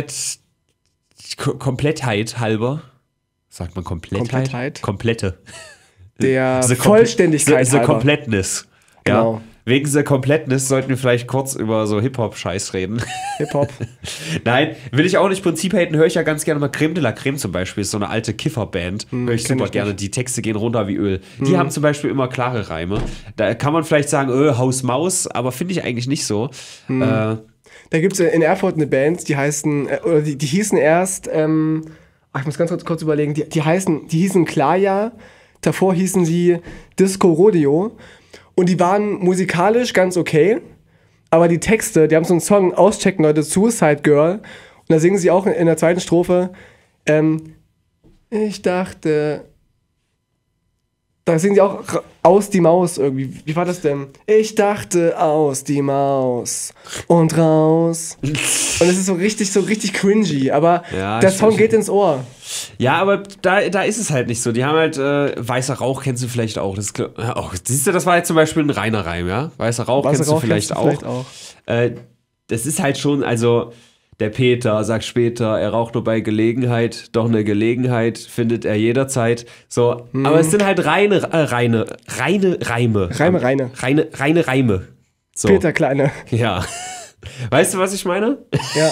Komplettheit halber, sagt man Komplettheit? Komplette. Der Vollständigkeit halber. The Completeness. Genau. Ja. Wegen der Completeness sollten wir vielleicht kurz über so Hip-Hop-Scheiß reden. Hip-Hop. Nein, will ich auch nicht Prinzip haten, höre ich ja ganz gerne mal Crème de la Crème zum Beispiel, ist so eine alte Kiffer-Band, höre ich super gerne, die Texte gehen runter wie Öl. Die haben zum Beispiel immer klare Reime. Da kann man vielleicht sagen, Haus Maus, aber finde ich eigentlich nicht so. Da gibt es in Erfurt eine Band, die heißen, oder die hießen erst, ich muss ganz kurz überlegen, die hießen Klaya, davor hießen sie Disco Rodeo. Und die waren musikalisch ganz okay, aber die Texte, die haben so einen Song, auschecken Leute, Suicide Girl. Und da singen sie auch in der zweiten Strophe, ich dachte, da singen sie auch aus die Maus irgendwie. Wie war das denn? Ich dachte aus die Maus und raus. Und es ist so richtig cringy, aber der Song geht ins Ohr. Ja, aber da ist es halt nicht so. Die haben halt Weißer Rauch, kennst du vielleicht auch. Siehst du, das war jetzt zum Beispiel ein reiner Reim, ja? Weißer Rauch kennst du vielleicht auch. Das ist halt schon, also der Peter sagt später, er raucht nur bei Gelegenheit, doch eine Gelegenheit findet er jederzeit. So, aber es sind halt reine Reime. Reine Reime. So. Peter Kleine. Ja. Weißt du, was ich meine? Ja.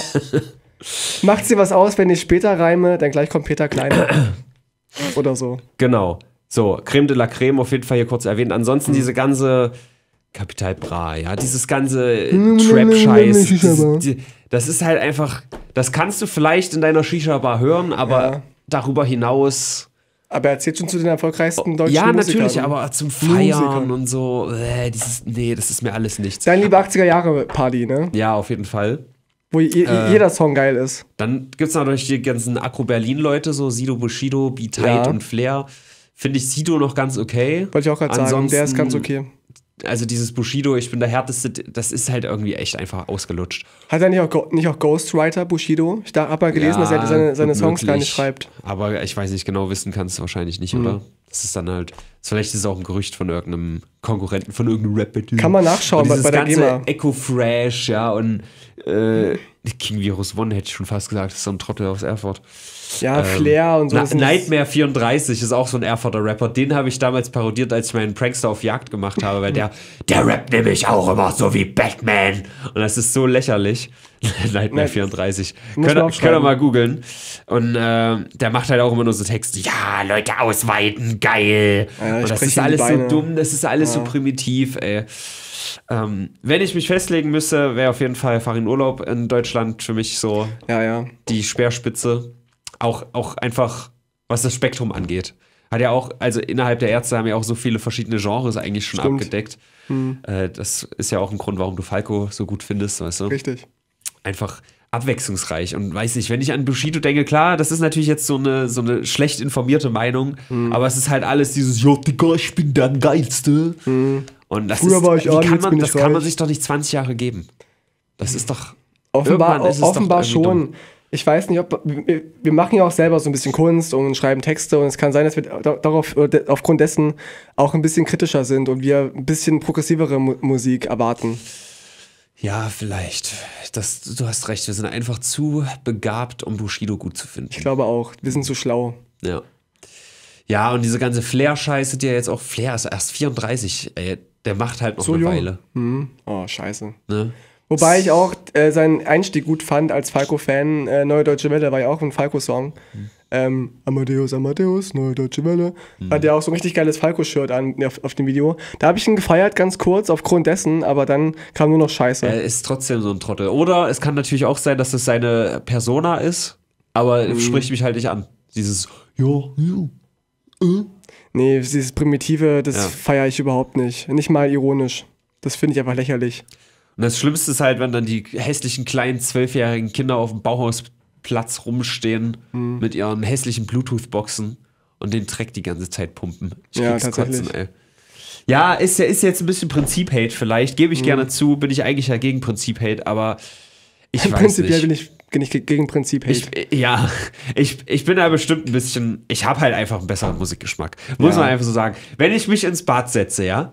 Macht sie was aus, wenn ich später reime, dann gleich kommt Peter Kleine. Oder so. Genau. So, Crème de la Crème auf jeden Fall hier kurz erwähnt. Ansonsten diese ganze Capital Bra, ja, dieses ganze Trap-Scheiß. Das ist halt einfach, das kannst du vielleicht in deiner Shisha-Bar hören, aber darüber hinaus. Aber er zählt schon zu den erfolgreichsten deutschen Musikern. Ja, natürlich, aber zum Feiern und so, das ist mir alles nichts. Deine liebe 80er-Jahre-Party, ne? Ja, auf jeden Fall. Wo jeder Song geil ist. Dann gibt es natürlich die ganzen Akro-Berlin-Leute, so Sido Bushido, Beat Tight und Flair. Finde ich Sido noch ganz okay. Wollte ich auch gerade sagen, der ist ganz okay. Also dieses Bushido, ich bin der Härteste, das ist halt irgendwie echt einfach ausgelutscht. Hat er nicht auch Ghostwriter, Bushido? Ich habe mal gelesen, dass er seine Songs gar nicht schreibt. Aber ich weiß nicht genau, wissen kannst du wahrscheinlich nicht, oder? Das ist dann halt, vielleicht ist es auch ein Gerücht von irgendeinem Konkurrenten, von irgendeinem Rap-Battle. Kann man nachschauen bei der GEMA. Echo Fresh, ja, und King Virus One hätte ich schon fast gesagt, das ist so ein Trottel aus Erfurt. Ja, Flair und so. Nightmare 34 ist auch so ein Erfurter Rapper. Den habe ich damals parodiert, als ich meinen Prankster auf Jagd gemacht habe, weil der rappt nämlich auch immer so wie Batman. Und das ist so lächerlich. Nightmare 34. Könnt ihr mal googeln. Und der macht halt auch immer nur so Texte. Ja, Leute ausweiten, geil. Ja, und das ist alles so dumm, das ist alles so primitiv, ey. Wenn ich mich festlegen müsste, wäre auf jeden Fall Farin Urlaub in Deutschland für mich so die Speerspitze. Auch einfach, was das Spektrum angeht. Hat ja auch, also innerhalb der Ärzte haben ja auch so viele verschiedene Genres eigentlich schon abgedeckt. Das ist ja auch ein Grund, warum du Falco so gut findest, weißt du? Richtig. Einfach abwechslungsreich. Und weiß nicht, wenn ich an Bushido denke, klar, das ist natürlich jetzt so eine schlecht informierte Meinung, aber es ist halt alles dieses, ja, Digga, ich bin der Geilste. Und das kann man sich doch nicht 20 Jahre geben. Das ist doch offenbar schon. Ich weiß nicht, wir machen ja auch selber so ein bisschen Kunst und schreiben Texte und es kann sein, dass wir aufgrund dessen auch ein bisschen kritischer sind und wir ein bisschen progressivere Musik erwarten. Ja, vielleicht. Du hast recht, wir sind einfach zu begabt, um Bushido gut zu finden. Ich glaube auch, wir sind zu schlau. Ja. Ja, und diese ganze Flair-Scheiße, die ja jetzt auch, Flair ist erst 34, ey, der macht halt noch so eine Weile. Oh, scheiße. Ne? Wobei ich auch seinen Einstieg gut fand als Falco-Fan. Neue Deutsche Welle war ja auch ein Falco-Song. Amadeus, Amadeus, Neue Deutsche Welle. Hat ja auch so ein richtig geiles Falco-Shirt an auf dem Video. Da habe ich ihn gefeiert, ganz kurz, aufgrund dessen, aber dann kam nur noch Scheiße. Er ist trotzdem so ein Trottel. Oder es kann natürlich auch sein, dass es seine Persona ist, aber spricht mich halt nicht an. Dieses, Nee, dieses Primitive, das feiere ich überhaupt nicht. Nicht mal ironisch. Das finde ich einfach lächerlich. Und das Schlimmste ist halt, wenn dann die hässlichen kleinen 12-jährigen Kinder auf dem Bauhausplatz rumstehen mit ihren hässlichen Bluetooth-Boxen und den Track die ganze Zeit pumpen. Ich krieg's kotzen, ey. Ja, ist jetzt ein bisschen Prinzip-Hate vielleicht, gebe ich gerne zu, bin ich eigentlich ja gegen Prinzip-Hate, aber ich weiß Prinzipiell nicht. bin ich gegen Prinzip-Hate. Ich bin da bestimmt ein bisschen, ich habe halt einfach einen besseren Musikgeschmack. Muss man einfach so sagen. Wenn ich mich ins Bad setze, ja,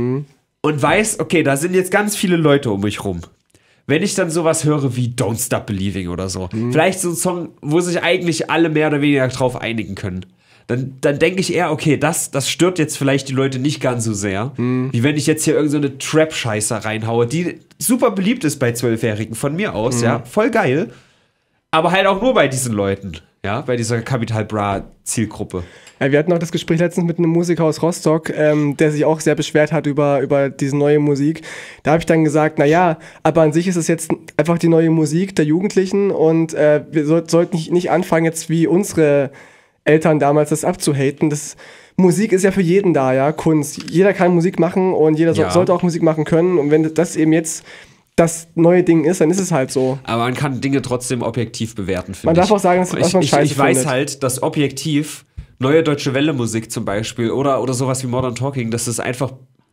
und weiß, okay, da sind jetzt ganz viele Leute um mich rum. Wenn ich dann sowas höre wie Don't Stop Believing oder so, vielleicht so ein Song, wo sich eigentlich alle mehr oder weniger drauf einigen können, dann denke ich eher, okay, das stört jetzt vielleicht die Leute nicht ganz so sehr, wie wenn ich jetzt hier irgend so eine Trap-Scheiße reinhaue, die super beliebt ist bei 12-Jährigen, von mir aus, ja, voll geil, aber halt auch nur bei diesen Leuten, ja, bei dieser Capital Bra Zielgruppe. Ja, wir hatten auch das Gespräch letztens mit einem Musiker aus Rostock, der sich auch sehr beschwert hat über diese neue Musik. Da habe ich dann gesagt, naja, aber an sich ist es jetzt einfach die neue Musik der Jugendlichen und wir sollten nicht anfangen, jetzt wie unsere Eltern damals das abzuhaten. Musik ist ja für jeden da, ja, Kunst. Jeder kann Musik machen und jeder sollte auch Musik machen können. Und wenn das eben jetzt das neue Ding ist, dann ist es halt so. Aber man kann Dinge trotzdem objektiv bewerten, finde ich. Man darf auch sagen, dass man scheiße findet. Ich weiß halt, dass objektiv Neue Deutsche Welle Musik zum Beispiel oder sowas wie Modern Talking, das ist einfach,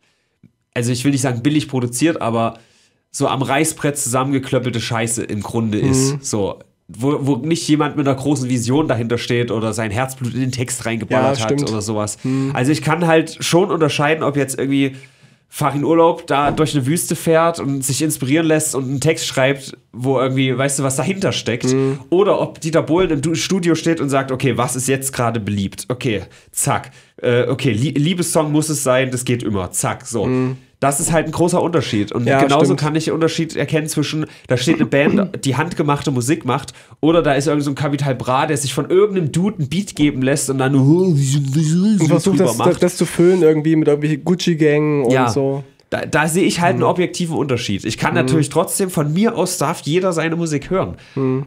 also ich will nicht sagen billig produziert, aber so am Reißbrett zusammengeklöppelte Scheiße im Grunde ist. So, wo nicht jemand mit einer großen Vision dahinter steht oder sein Herzblut in den Text reingeballert hat oder sowas. Also ich kann halt schon unterscheiden, ob jetzt irgendwie Farin Urlaub da durch eine Wüste fährt und sich inspirieren lässt und einen Text schreibt, wo irgendwie, weißt du, was dahinter steckt. Oder ob Dieter Bohlen im Studio steht und sagt, okay, was ist jetzt gerade beliebt? Okay, zack. Okay, Liebessong muss es sein, das geht immer. Zack, so. Das ist halt ein großer Unterschied. Und genauso kann ich den Unterschied erkennen zwischen, da steht eine Band, die handgemachte Musik macht, oder da ist irgend so ein Capital Bra, der sich von irgendeinem Dude ein Beat geben lässt und dann und versucht das zu füllen irgendwie mit irgendwelchen Gucci-Gang und so. Da sehe ich halt einen objektiven Unterschied. Ich kann natürlich trotzdem, von mir aus darf jeder seine Musik hören.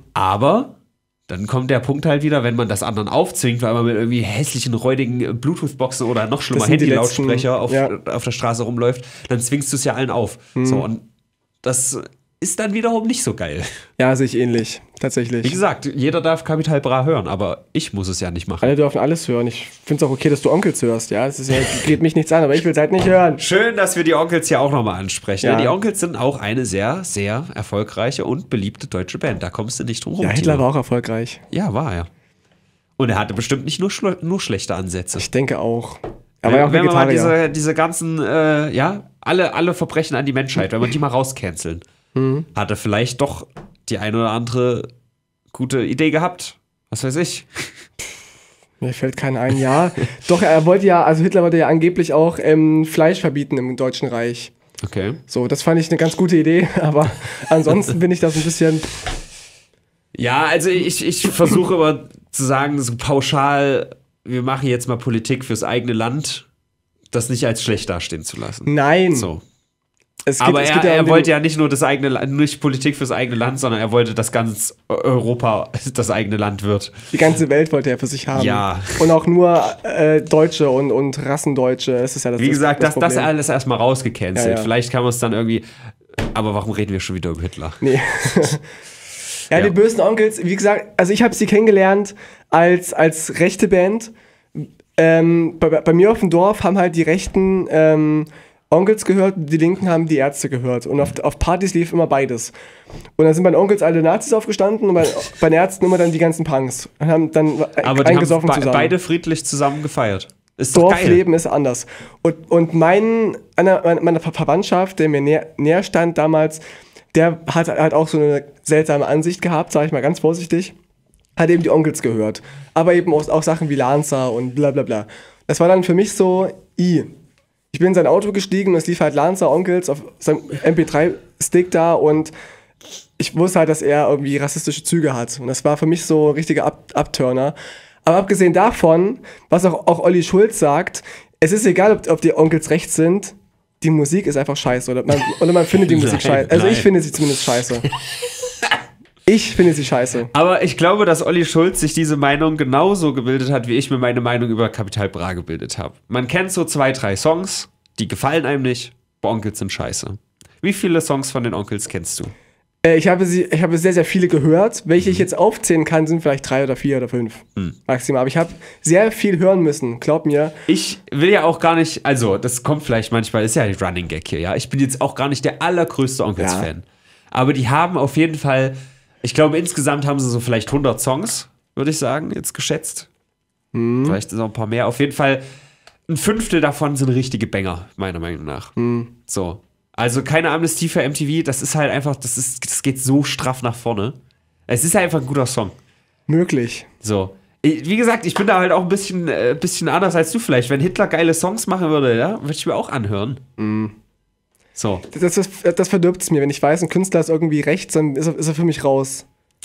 Aber dann kommt der Punkt halt wieder, wenn man das anderen aufzwingt, weil man mit irgendwie hässlichen, räudigen Bluetooth-Boxen oder noch schlimmer Handy-Lautsprecher auf der Straße rumläuft, dann zwingst du es ja allen auf. So, und das ist dann wiederum nicht so geil. Ja, sehe ich ähnlich, tatsächlich. Wie gesagt, jeder darf Capital Bra hören, aber ich muss es ja nicht machen. Alle dürfen alles hören. Ich finde es auch okay, dass du Onkels hörst, ja. Das geht mich nichts an, aber ich will es halt nicht hören. Schön, dass wir die Onkels hier auch nochmal ansprechen. Ja. Die Onkels sind auch eine sehr, sehr erfolgreiche und beliebte deutsche Band. Da kommst du nicht drum rum. Ja, Hitler war auch erfolgreich. Ja, war er. Und er hatte bestimmt nicht nur schlechte Ansätze. Ich denke auch. Aber wenn man mal diese ganzen, alle Verbrechen an die Menschheit, wenn man die mal rauscanceln, hat er vielleicht doch die eine oder andere gute Idee gehabt. Was weiß ich. Mir fällt keiner ein. Ja, doch, Hitler wollte ja angeblich auch Fleisch verbieten im Deutschen Reich. Okay. So, das fand ich eine ganz gute Idee, aber ansonsten bin ich das ein bisschen... Ja, also ich versuche aber zu sagen, so pauschal, wir machen jetzt mal Politik fürs eigene Land, das nicht als schlecht dastehen zu lassen. Nein. So. Er wollte ja nicht nur nicht Politik fürs eigene Land, sondern er wollte, dass ganz Europa das eigene Land wird. Die ganze Welt wollte er für sich haben. Ja. Und auch nur Deutsche und Rassendeutsche. Das ist ja Wie gesagt, das alles erstmal rausgecancelt. Ja. Vielleicht kann man es dann irgendwie. Aber warum reden wir schon wieder über Hitler? Nee. Die bösen Onkels, wie gesagt, also ich habe sie kennengelernt als rechte Band. Bei mir auf dem Dorf haben halt die Rechten Onkels gehört, die Linken haben die Ärzte gehört. Und auf Partys lief immer beides. Und dann sind bei den Onkels alle Nazis aufgestanden und bei den Ärzten immer dann die ganzen Punks. Und haben dann eingesoffen zusammen. Beide friedlich zusammen gefeiert. Ist Dorfleben ist anders. Und meine Verwandtschaft, der mir näher stand damals, der hat halt auch so eine seltsame Ansicht gehabt, sage ich mal ganz vorsichtig. Hat eben die Onkels gehört. Aber eben auch Sachen wie Lanza und bla bla bla. Das war dann für mich so, ich bin in sein Auto gestiegen und es lief halt Lanza Onkels auf seinem MP3-Stick da und ich wusste halt, dass er irgendwie rassistische Züge hat. Und das war für mich so ein richtiger Upturner. Aber abgesehen davon, was auch Olli Schulz sagt, es ist egal, ob die Onkels rechts sind, die Musik ist einfach scheiße. Oder man findet die Musik scheiße. Also ich finde sie zumindest scheiße. Ich finde sie scheiße. Aber ich glaube, dass Olli Schulz sich diese Meinung genauso gebildet hat, wie ich mir meine Meinung über Capital Bra gebildet habe. Man kennt so 2, 3 Songs, die gefallen einem nicht, Onkels sind scheiße. Wie viele Songs von den Onkels kennst du? Ich habe sehr, sehr viele gehört. Welche ich jetzt aufzählen kann, sind vielleicht 3 oder 4 oder 5 maximal. Aber ich habe sehr viel hören müssen, glaub mir. Ich will ja auch gar nicht, also das kommt vielleicht manchmal, ist ja ein Running Gag hier, ja. Ich bin jetzt auch gar nicht der allergrößte Onkels-Fan. Aber die haben auf jeden Fall, ich glaube insgesamt haben sie so vielleicht 100 Songs, würde ich sagen, jetzt geschätzt. Vielleicht noch ein paar mehr. Auf jeden Fall ein 1/5 davon sind richtige Banger, meiner Meinung nach. So. Also keine Amnestie für MTV, das ist halt einfach, das geht so straff nach vorne. Es ist einfach ein guter Song. Möglich. So. Wie gesagt, ich bin da halt auch ein bisschen anders als du vielleicht. Wenn Hitler geile Songs machen würde, ja, würde ich mir auch anhören. So. Das verdirbt es mir. Wenn ich weiß, ein Künstler ist irgendwie rechts, dann ist er für mich raus.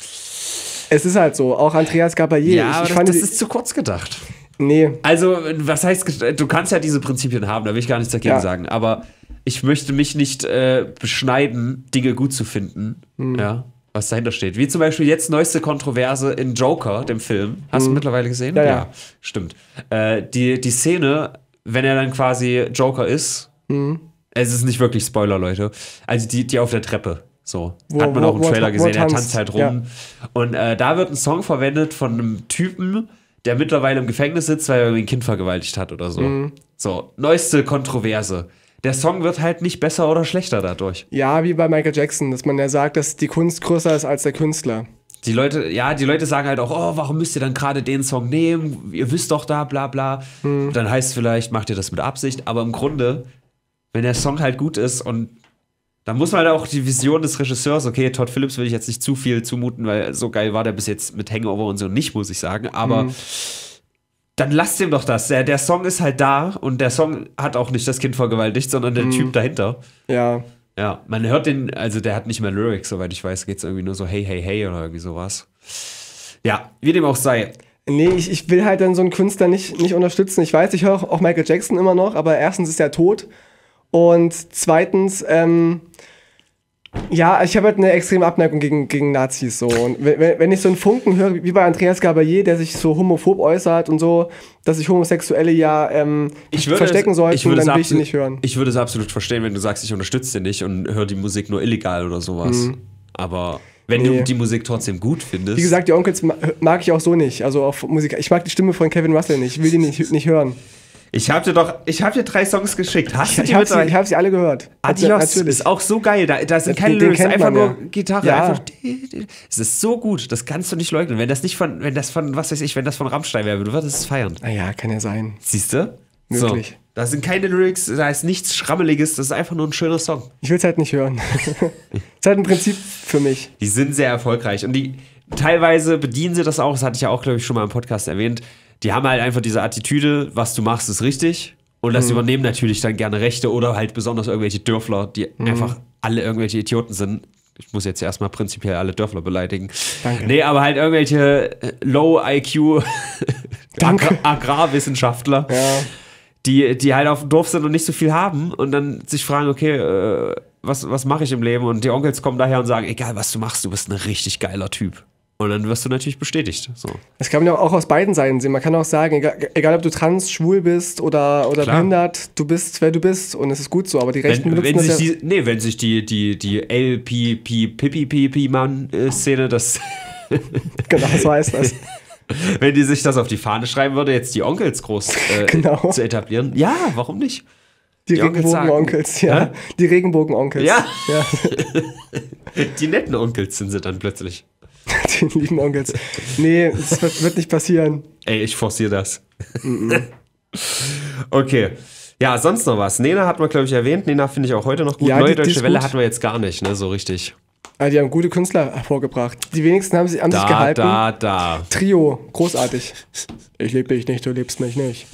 Es ist halt so. Auch Andreas Gabalier. Ja, aber das ist zu kurz gedacht. Nee. Also, was heißt, du kannst ja diese Prinzipien haben, da will ich gar nichts dagegen sagen. Aber ich möchte mich nicht beschneiden, Dinge gut zu finden, ja, was dahinter steht. Wie zum Beispiel jetzt neueste Kontroverse in Joker, dem Film. Hast du mittlerweile gesehen? Ja, stimmt. Die Szene, wenn er dann quasi Joker ist, es ist nicht wirklich Spoiler, Leute, also die auf der Treppe, so. Hat man auch im Trailer gesehen, er tanzt halt rum. Ja. Und da wird ein Song verwendet von einem Typen, der mittlerweile im Gefängnis sitzt, weil er irgendwie ein Kind vergewaltigt hat oder so. So, neueste Kontroverse. Der Song wird halt nicht besser oder schlechter dadurch. Ja, wie bei Michael Jackson, dass man ja sagt, dass die Kunst größer ist als der Künstler. Die Leute sagen halt auch, oh, warum müsst ihr dann gerade den Song nehmen? Ihr wisst doch da, bla bla. Dann heißt es vielleicht, macht ihr das mit Absicht. Aber im Grunde, wenn der Song halt gut ist und dann muss man halt auch die Vision des Regisseurs, okay, Todd Phillips will ich jetzt nicht zu viel zumuten, weil so geil war der bis jetzt mit Hangover und so nicht, muss ich sagen. Aber dann lasst ihm doch das. Der Song ist halt da und der Song hat auch nicht das Kind vergewaltigt, sondern der Typ dahinter. Ja. Ja, man hört den, also der hat nicht mehr Lyrics, soweit ich weiß, geht's irgendwie nur so hey, hey, hey oder irgendwie sowas. Ja, wie dem auch sei. Nee, ich will halt dann so einen Künstler nicht unterstützen. Ich weiß, ich höre auch Michael Jackson immer noch, aber erstens ist er tot und zweitens, ja, ich habe halt eine extreme Abneigung gegen Nazis so. Und wenn ich so einen Funken höre, wie bei Andreas Gabalier, der sich so homophob äußert und so, dass sich Homosexuelle ja verstecken sollten, dann will ich ihn nicht hören. Ich würde es absolut verstehen, wenn du sagst, ich unterstütze den nicht und höre die Musik nur illegal oder sowas. Aber wenn du die Musik trotzdem gut findest. Wie gesagt, die Onkels mag ich auch so nicht. Also auf Musik. Ich mag die Stimme von Kevin Russell nicht. Ich will die nicht hören. Ich hab dir 3 Songs geschickt. Hast du die ich hab sie alle gehört. Adios natürlich. Ist auch so geil. Da sind keine Lyrics, einfach nur Gitarre. Ja. Einfach, es ist so gut. Das kannst du nicht leugnen. Wenn das von Rammstein wäre, du würdest es feiern. Naja, kann ja sein. Siehst du? Möglich. So. Da sind keine Lyrics, da ist nichts Schrammeliges. Das ist einfach nur ein schöner Song. Ich will es halt nicht hören. Das ist halt ein Prinzip für mich. Die sind sehr erfolgreich. Und teilweise bedienen sie das auch. Das hatte ich ja auch, glaube ich, schon mal im Podcast erwähnt. Die haben halt einfach diese Attitüde, was du machst, ist richtig. Und das übernehmen natürlich dann gerne Rechte oder halt besonders irgendwelche Dörfler, die einfach alle irgendwelche Idioten sind. Ich muss jetzt erstmal prinzipiell alle Dörfler beleidigen. Danke. Nee, aber halt irgendwelche Low-IQ Agrarwissenschaftler, die halt auf dem Dorf sind und nicht so viel haben und dann sich fragen, okay, was mache ich im Leben? Und die Onkels kommen daher und sagen, egal was du machst, du bist ein richtig geiler Typ. Und dann wirst du natürlich bestätigt. So. Das kann man ja auch aus beiden Seiten sehen. Man kann auch sagen, egal ob du trans, schwul bist oder behindert, du bist, wer du bist. Und es ist gut so. Aber die Rechten benutzen das ja... Wenn sich die LPP-Mann-Szene das... Genau, so heißt das. Wenn die sich das auf die Fahne schreiben würde, jetzt die Onkels groß zu etablieren. Ja, warum nicht? Die Regenbogen-Onkels, ja. Die Regenbogen-Onkels. Ja. Die netten Onkels sind sie dann plötzlich. Die lieben Onkels. Nee, das wird nicht passieren. Ey, ich forciere das. Okay. Ja, sonst noch was. Nena hat man, glaube ich, erwähnt. Nena finde ich auch heute noch gut. Ja, Neue die Deutsche ist Welle gut. hatten wir jetzt gar nicht, ne, so richtig. Ja, die haben gute Künstler hervorgebracht. Die wenigsten haben sich gehalten. Da. Trio, großartig. Ich liebe dich nicht, du liebst mich nicht.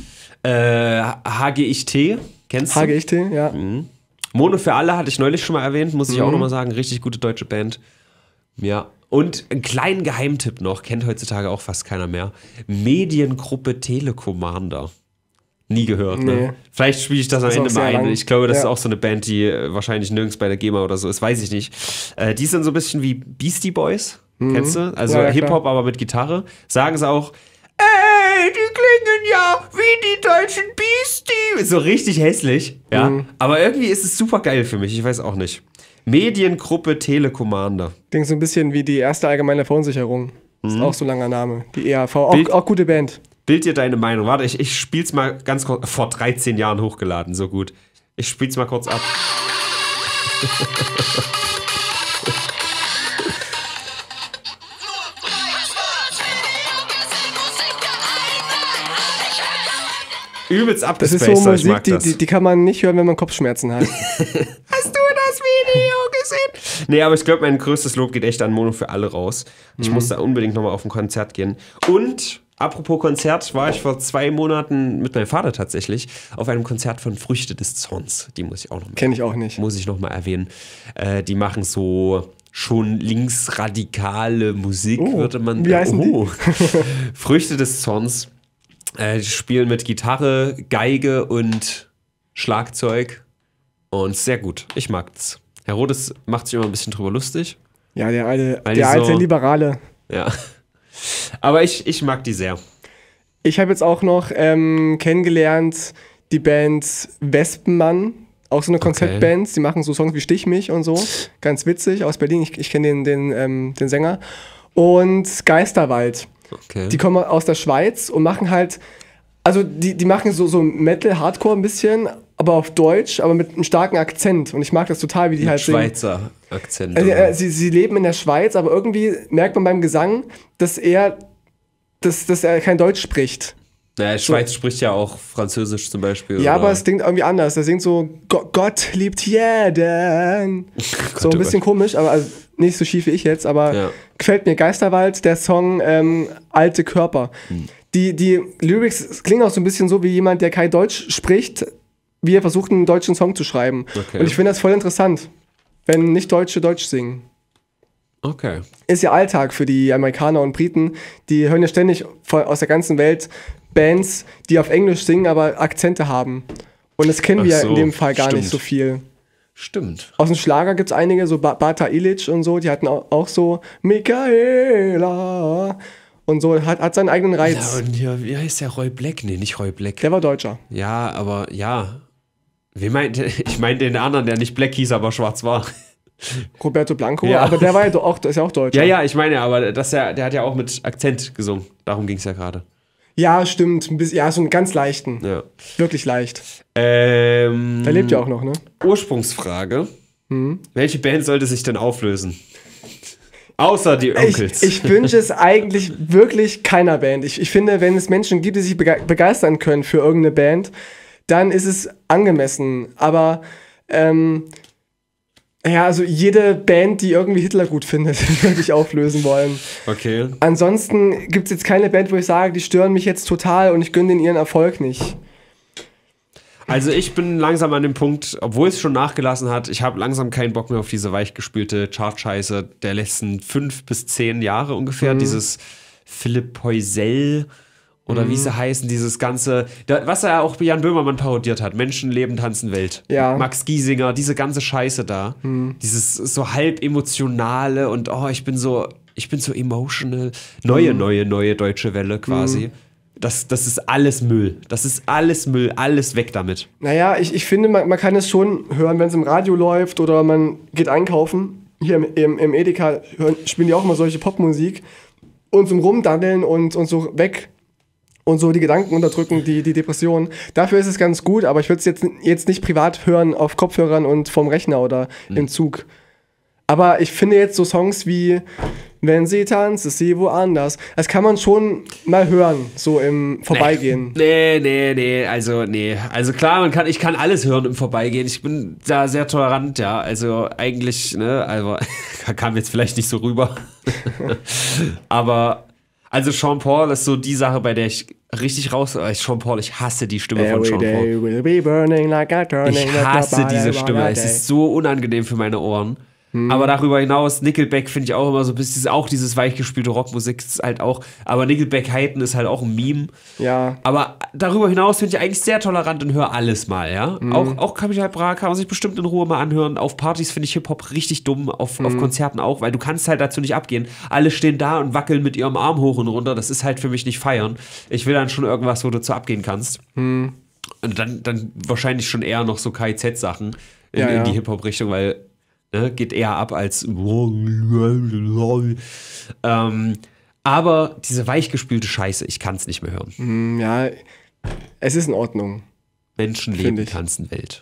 HGIT, kennst du? HGIT, ja. Mono für alle hatte ich neulich schon mal erwähnt, muss ich auch nochmal sagen. Richtig gute deutsche Band. Ja. Und einen kleinen Geheimtipp noch, kennt heutzutage auch fast keiner mehr. Mediengruppe Telekommander. Nie gehört, ne? Nee. Vielleicht spiele ich das am Ist Ende auch mal sehr ein. lang. Ich glaube, das Ja. ist auch so eine Band, die wahrscheinlich nirgends bei der GEMA oder so ist, weiß ich nicht. Die sind so ein bisschen wie Beastie Boys, kennst du? Also Ja, ja, Hip-Hop, aber mit Gitarre. Sagen sie auch, ey, die klingen ja wie die deutschen Beastie. So richtig hässlich, ja. Aber irgendwie ist es super geil für mich, ich weiß auch nicht. Mediengruppe Telekommander. Klingt so ein bisschen wie die erste allgemeine Verunsicherung. Ist auch so ein langer Name. Die ERV, Bild- auch gute Band. Bild dir deine Meinung. Warte, ich spiel's mal ganz kurz. Vor 13 Jahren hochgeladen, so gut. Ich spiel's mal kurz ab. Übelst Das abgespaced, ist so ich mag Musik, das. die kann man nicht hören, wenn man Kopfschmerzen hat. Hast du das Video gesehen? Nee, aber ich glaube, mein größtes Lob geht echt an Mono für alle raus. Ich muss da unbedingt nochmal auf ein Konzert gehen. Und, apropos Konzert, war ich vor 2 Monaten mit meinem Vater tatsächlich auf einem Konzert von Früchte des Zorns. Die muss ich auch noch mal, Kenn ich auch nicht. muss ich noch mal erwähnen. Die machen so schon linksradikale Musik, würde man... wie heißen die? Früchte des Zorns. Die spielen mit Gitarre, Geige und Schlagzeug. Und sehr gut. Ich mag das. Herodes macht sich immer ein bisschen drüber lustig. Ja, der Weil alte die so- Liberale. Ja. Aber ich mag die sehr. Ich habe jetzt auch noch kennengelernt die Band Wespenmann. Auch so eine Konzeptband. Die machen so Songs wie Stich mich und so. Ganz witzig, aus Berlin. Ich kenne den Sänger. Und Geisterwald. Okay. Die kommen aus der Schweiz und machen halt, also die machen so Metal, Hardcore ein bisschen, aber auf Deutsch, aber mit einem starken Akzent. Und ich mag das total, wie die halt singen. Schweizer Akzent. Sie leben in der Schweiz, aber irgendwie merkt man beim Gesang, dass er kein Deutsch spricht. naja, Schweiz spricht ja auch Französisch zum Beispiel. Ja, oder? aber es klingt irgendwie anders. Er singt so, Gott liebt jeden. So ein bisschen komisch, aber also nicht so schief wie ich jetzt, aber Ja. gefällt mir. Geisterwald, der Song Alte Körper. Die Lyrics klingen auch so ein bisschen so wie jemand, der kein Deutsch spricht, wie er versucht, einen deutschen Song zu schreiben. Okay. Und ich finde das voll interessant, wenn Nicht-Deutsche Deutsch singen. Okay. Ist ja Alltag für die Amerikaner und Briten. Die hören ja ständig aus der ganzen Welt Bands, die auf Englisch singen, aber Akzente haben. Und das kennen wir Ach so, in dem Fall gar stimmt. nicht so viel. Stimmt. Aus dem Schlager gibt es einige, so Bata Illich und so, die hatten auch so Michaela und so, hat seinen eigenen Ja, Reiz. und hier, wie heißt der? Roy Black? Nee, nicht Roy Black. Der war Deutscher. Ja, aber ja. Wie meint, ich meine den anderen, der nicht Black hieß, aber schwarz war. Roberto Blanco, Ja. aber der war ja auch, ist ja auch Deutscher. Ja, ich meine, aber der hat ja auch mit Akzent gesungen. Darum ging es ja gerade. Ja, stimmt. Ein bisschen, ja, so einen ganz leichten. Ja. Wirklich leicht. Der Der lebt ja auch noch, ne? Ursprungsfrage. Welche Band sollte sich denn auflösen? Außer die Onkels. Ich wünsche es eigentlich wirklich keiner Band. Ich finde, wenn es Menschen gibt, die sich begeistern können für irgendeine Band, dann ist es angemessen. Aber ja, also jede Band, die irgendwie Hitler gut findet, würde ich auflösen wollen. Okay. Ansonsten gibt es jetzt keine Band, wo ich sage, die stören mich jetzt total und ich gönne denen ihren Erfolg nicht. Also ich bin langsam an dem Punkt, obwohl es schon nachgelassen hat, ich habe langsam keinen Bock mehr auf diese weichgespülte Chartscheiße der letzten 5 bis 10 Jahre ungefähr. Dieses Philipp Poisel oder wie sie heißen, dieses ganze, was er auch bei Jan Böhmermann parodiert hat, Menschen, Leben, Tanzen, Welt. Ja. Max Giesinger, diese ganze Scheiße da. Dieses so halb emotionale und ich bin so emotional. Neue deutsche Welle quasi. Das ist alles Müll. Das ist alles Müll. Alles weg damit. Naja, ich finde, man kann es schon hören, wenn es im Radio läuft oder man geht einkaufen. Hier im Edeka spielen die auch immer solche Popmusik. Und zum Rumdaddeln und so weg und so die Gedanken unterdrücken, die Depressionen. Dafür ist es ganz gut, aber ich würde es jetzt nicht privat hören auf Kopfhörern und vom Rechner oder im Zug. Aber ich finde jetzt so Songs wie Wenn sie tanzt, ist sie woanders. Das kann man schon mal hören, so im Vorbeigehen. Nee. Also klar, ich kann alles hören im Vorbeigehen. Ich bin da sehr tolerant, ja. Also eigentlich, ne, also kam jetzt vielleicht nicht so rüber. Aber, also Sean Paul ist so die Sache, bei der ich richtig raus. Sean Paul, ich hasse die Stimme von Sean Paul. Ich hasse diese Stimme. Es ist so unangenehm für meine Ohren. Aber darüber hinaus, Nickelback finde ich auch immer so ein bisschen, auch dieses weichgespülte Rockmusik ist halt auch, aber Nickelback haten ist halt auch ein Meme. Ja. Aber darüber hinaus bin ich eigentlich sehr tolerant und höre alles mal, ja. Auch Capital Bra kann man sich bestimmt in Ruhe mal anhören. Auf Partys finde ich Hip-Hop richtig dumm, auf Konzerten auch, weil du kannst halt dazu nicht abgehen. Alle stehen da und wackeln mit ihrem Arm hoch und runter, das ist halt für mich nicht feiern. Ich will dann schon irgendwas, wo du zu abgehen kannst. Und dann wahrscheinlich schon eher noch so KIZ-Sachen in die Hip-Hop-Richtung, weil geht eher ab als aber diese weichgespülte Scheiße, ich kann es nicht mehr hören. Ja, es ist in Ordnung. Menschen leben, tanzen, Welt.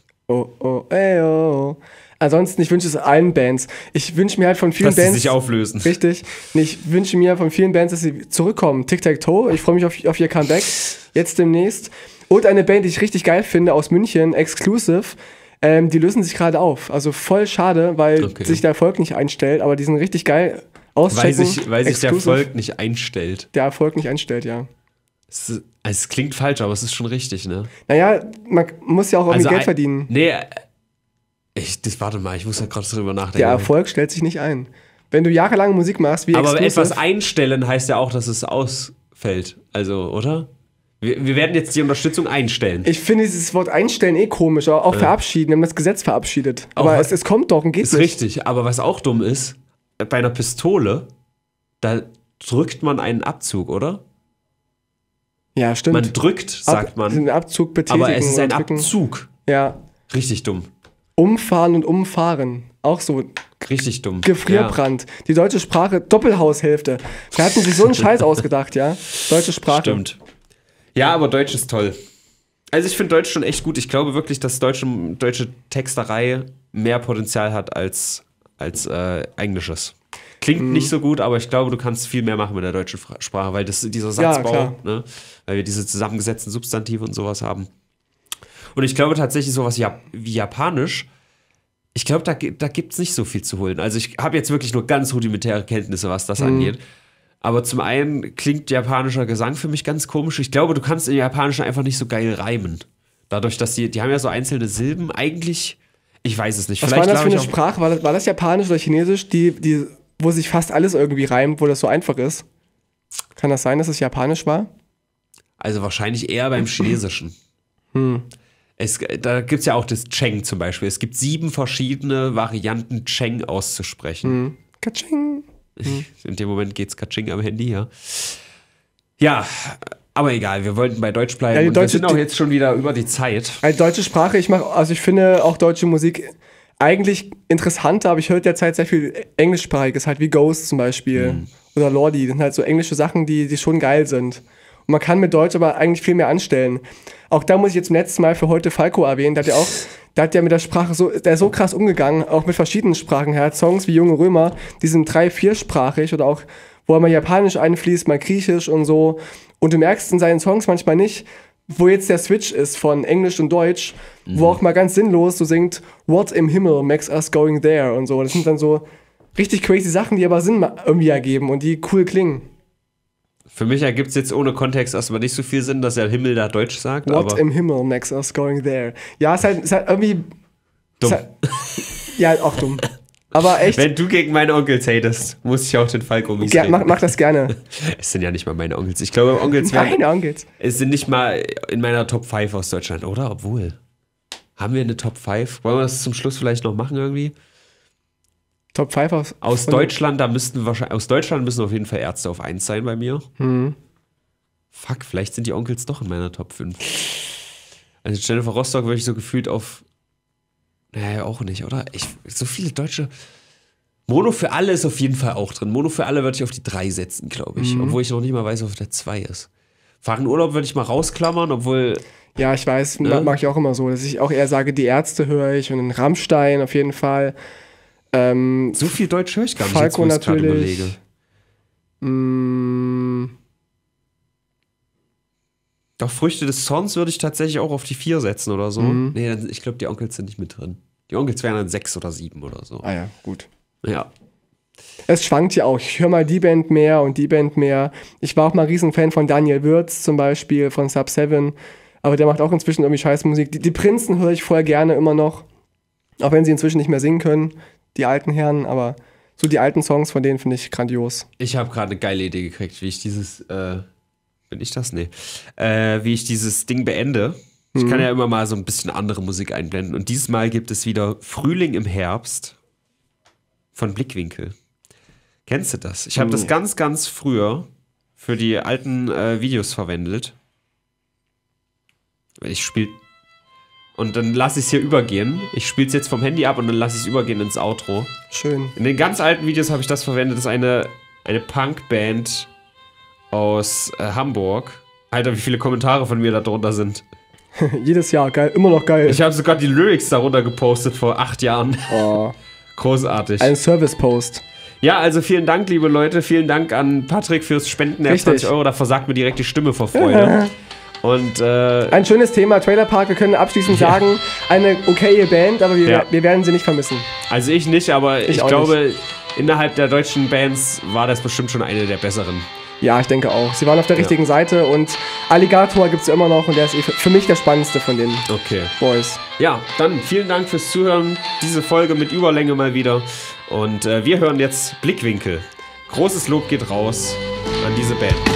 Oh. Ansonsten, ich wünsche es allen Bands. Ich wünsche mir halt von vielen Bands, dass sie sich auflösen. Richtig. Ich wünsche mir von vielen Bands, dass sie zurückkommen. Tic-Tac-Toe. Ich freue mich auf ihr Comeback. Jetzt demnächst. Und eine Band, die ich richtig geil finde, aus München, Exclusive. Die lösen sich gerade auf. Also voll schade, weil sich der Erfolg nicht einstellt, aber die sind richtig geil. Auschecken. Weil sich der Erfolg nicht einstellt. Der Erfolg nicht einstellt, ja. Es klingt falsch, aber es ist schon richtig, ne? Naja, man muss ja auch irgendwie Geld verdienen. Nee, warte mal, ich muss da gerade drüber nachdenken. Der Erfolg stellt sich nicht ein. Wenn du jahrelang Musik machst, wie aber Exclusive, etwas einstellen heißt ja auch, dass es ausfällt. Also, oder? Wir werden jetzt die Unterstützung einstellen. Ich finde dieses Wort einstellen komisch, aber auch verabschieden. Wir haben das Gesetz verabschiedet. Aber es kommt doch und geht ist nicht. Richtig, aber was auch dumm ist, bei einer Pistole, da drückt man einen Abzug, oder? Ja, stimmt. Man drückt, sagt man. Den Abzug betätigen. Aber es ist ein drücken. Abzug. Ja. Richtig dumm. Umfahren und umfahren. Auch so. Richtig dumm. Gefrierbrand. Ja. Die deutsche Sprache, Doppelhaushälfte. Da hatten sich so einen Scheiß ausgedacht, ja. Deutsche Sprache. Stimmt. Ja, aber Deutsch ist toll. Also ich finde Deutsch schon echt gut. Ich glaube wirklich, dass deutsche Texterei mehr Potenzial hat als Englisches. Klingt nicht so gut, aber ich glaube, du kannst viel mehr machen mit der deutschen Sprache, weil dieser Satzbau, ne, weil wir diese zusammengesetzten Substantive und sowas haben. Und ich glaube tatsächlich sowas wie Japanisch, ich glaube, da gibt es nicht so viel zu holen. Also ich habe jetzt wirklich nur ganz rudimentäre Kenntnisse, was das angeht. Aber zum einen klingt japanischer Gesang für mich ganz komisch. Ich glaube, du kannst im Japanischen einfach nicht so geil reimen. Dadurch, dass die haben ja so einzelne Silben. Eigentlich, ich weiß es nicht. Was war das für eine Sprache? War das Japanisch oder Chinesisch, wo sich fast alles irgendwie reimt, wo das so einfach ist? Kann das sein, dass es Japanisch war? Also wahrscheinlich eher beim Chinesischen. Da gibt es ja auch das Cheng zum Beispiel. Es gibt 7 verschiedene Varianten, Cheng auszusprechen. Katsching. In dem Moment geht's Katsching am Handy, ja. Ja, aber egal, wir wollten bei Deutsch bleiben. Ja, wir sind auch jetzt schon wieder über die Zeit. Also deutsche Sprache, ich finde auch deutsche Musik eigentlich interessanter, aber ich höre derzeit sehr viel Englischsprachiges, halt wie Ghost zum Beispiel oder Lordi. Das sind halt so englische Sachen, die schon geil sind. Und man kann mit Deutsch aber eigentlich viel mehr anstellen. Auch da muss ich jetzt zum letzten Mal für heute Falco erwähnen, der hat ja mit der Sprache so krass umgegangen, auch mit verschiedenen Sprachen. Er hat Songs wie Junge Römer, die sind 3-4-sprachig oder auch, wo er mal Japanisch einfließt, mal Griechisch und so. Und du merkst in seinen Songs manchmal nicht, wo jetzt der Switch ist von Englisch und Deutsch, wo auch mal ganz sinnlos so singt, What im Himmel makes us going there und so. Das sind dann so richtig crazy Sachen, die aber Sinn irgendwie ergeben und die cool klingen. Für mich ergibt es jetzt ohne Kontext erstmal nicht so viel Sinn, dass er Himmel da Deutsch sagt. What im Himmel makes us going there. Ja, ist halt irgendwie... Dumm. Ja, auch dumm. Aber echt... Wenn du gegen meine Onkels hatest, muss ich auch den Falco mies reden. Mach das gerne. Es sind ja nicht mal meine Onkels. Ich glaube, Onkels Meine Onkels. Es sind nicht mal in meiner Top 5 aus Deutschland, oder? Obwohl. Haben wir eine Top 5? Wollen wir das zum Schluss vielleicht noch machen irgendwie? Top 5 aus Deutschland, aus Deutschland müssen auf jeden Fall Ärzte auf 1 sein bei mir. Fuck, vielleicht sind die Onkels doch in meiner Top 5. Also Jennifer Rostock würde ich so gefühlt auf... Naja, auch nicht, oder? So viele deutsche... Mono für alle ist auf jeden Fall auch drin. Mono für alle würde ich auf die 3 setzen, glaube ich. Obwohl ich noch nicht mal weiß, ob der 2 ist. Fahren Urlaub würde ich mal rausklammern, obwohl... Ja, ich weiß, mag ich auch immer so, dass ich auch eher sage, die Ärzte höre ich und den Rammstein auf jeden Fall. So viel Deutsch höre ich gar nicht, Falco jetzt, wo ich natürlich. Doch Früchte des Zorns würde ich tatsächlich auch auf die 4 setzen oder so. Nee, ich glaube, die Onkels sind nicht mit drin. Die Onkels wären dann 6 oder 7 oder so. Ah ja, gut. Ja. Es schwankt ja auch. Ich höre mal die Band mehr und die Band mehr. Ich war auch mal Riesenfan von Daniel Würz zum Beispiel, von Sub 7. Aber der macht auch inzwischen irgendwie Scheißmusik. Die Prinzen höre ich voll gerne immer noch. Auch wenn sie inzwischen nicht mehr singen können, die alten Herren. Aber so die alten Songs von denen finde ich grandios. Ich habe gerade eine geile Idee gekriegt, wie ich dieses, bin ich das? Nee. Wie ich dieses Ding beende. Ich kann ja immer mal so ein bisschen andere Musik einblenden. Und dieses Mal gibt es wieder Frühling im Herbst von Blickwinkel. Kennst du das? Ich habe das ganz, ganz früher für die alten Videos verwendet. Ich spiele. Und dann lasse ich es hier übergehen. Ich spiele es jetzt vom Handy ab und dann lasse ich es übergehen ins Outro. Schön. In den ganz alten Videos habe ich das verwendet. Das ist eine Punkband aus Hamburg. Alter, wie viele Kommentare von mir da drunter sind. Jedes Jahr, geil, immer noch geil. Ich habe sogar die Lyrics darunter gepostet vor 8 Jahren. Oh. Großartig. Ein Service-Post. Ja, also vielen Dank, liebe Leute. Vielen Dank an Patrick fürs Spenden der 20 €. Da versagt mir direkt die Stimme vor Freude. Und, ein schönes Thema, Trailer Park. Wir können abschließend sagen, eine okaye Band, aber wir werden sie nicht vermissen. Also ich nicht, aber ich glaube, innerhalb der deutschen Bands war das bestimmt schon eine der besseren. Ja, ich denke auch. Sie waren auf der richtigen Seite und Alligator gibt es ja immer noch und der ist für mich der spannendste von den Boys. Ja, dann vielen Dank fürs Zuhören. Diese Folge mit Überlänge mal wieder. Und wir hören jetzt Blickwinkel. Großes Lob geht raus an diese Band.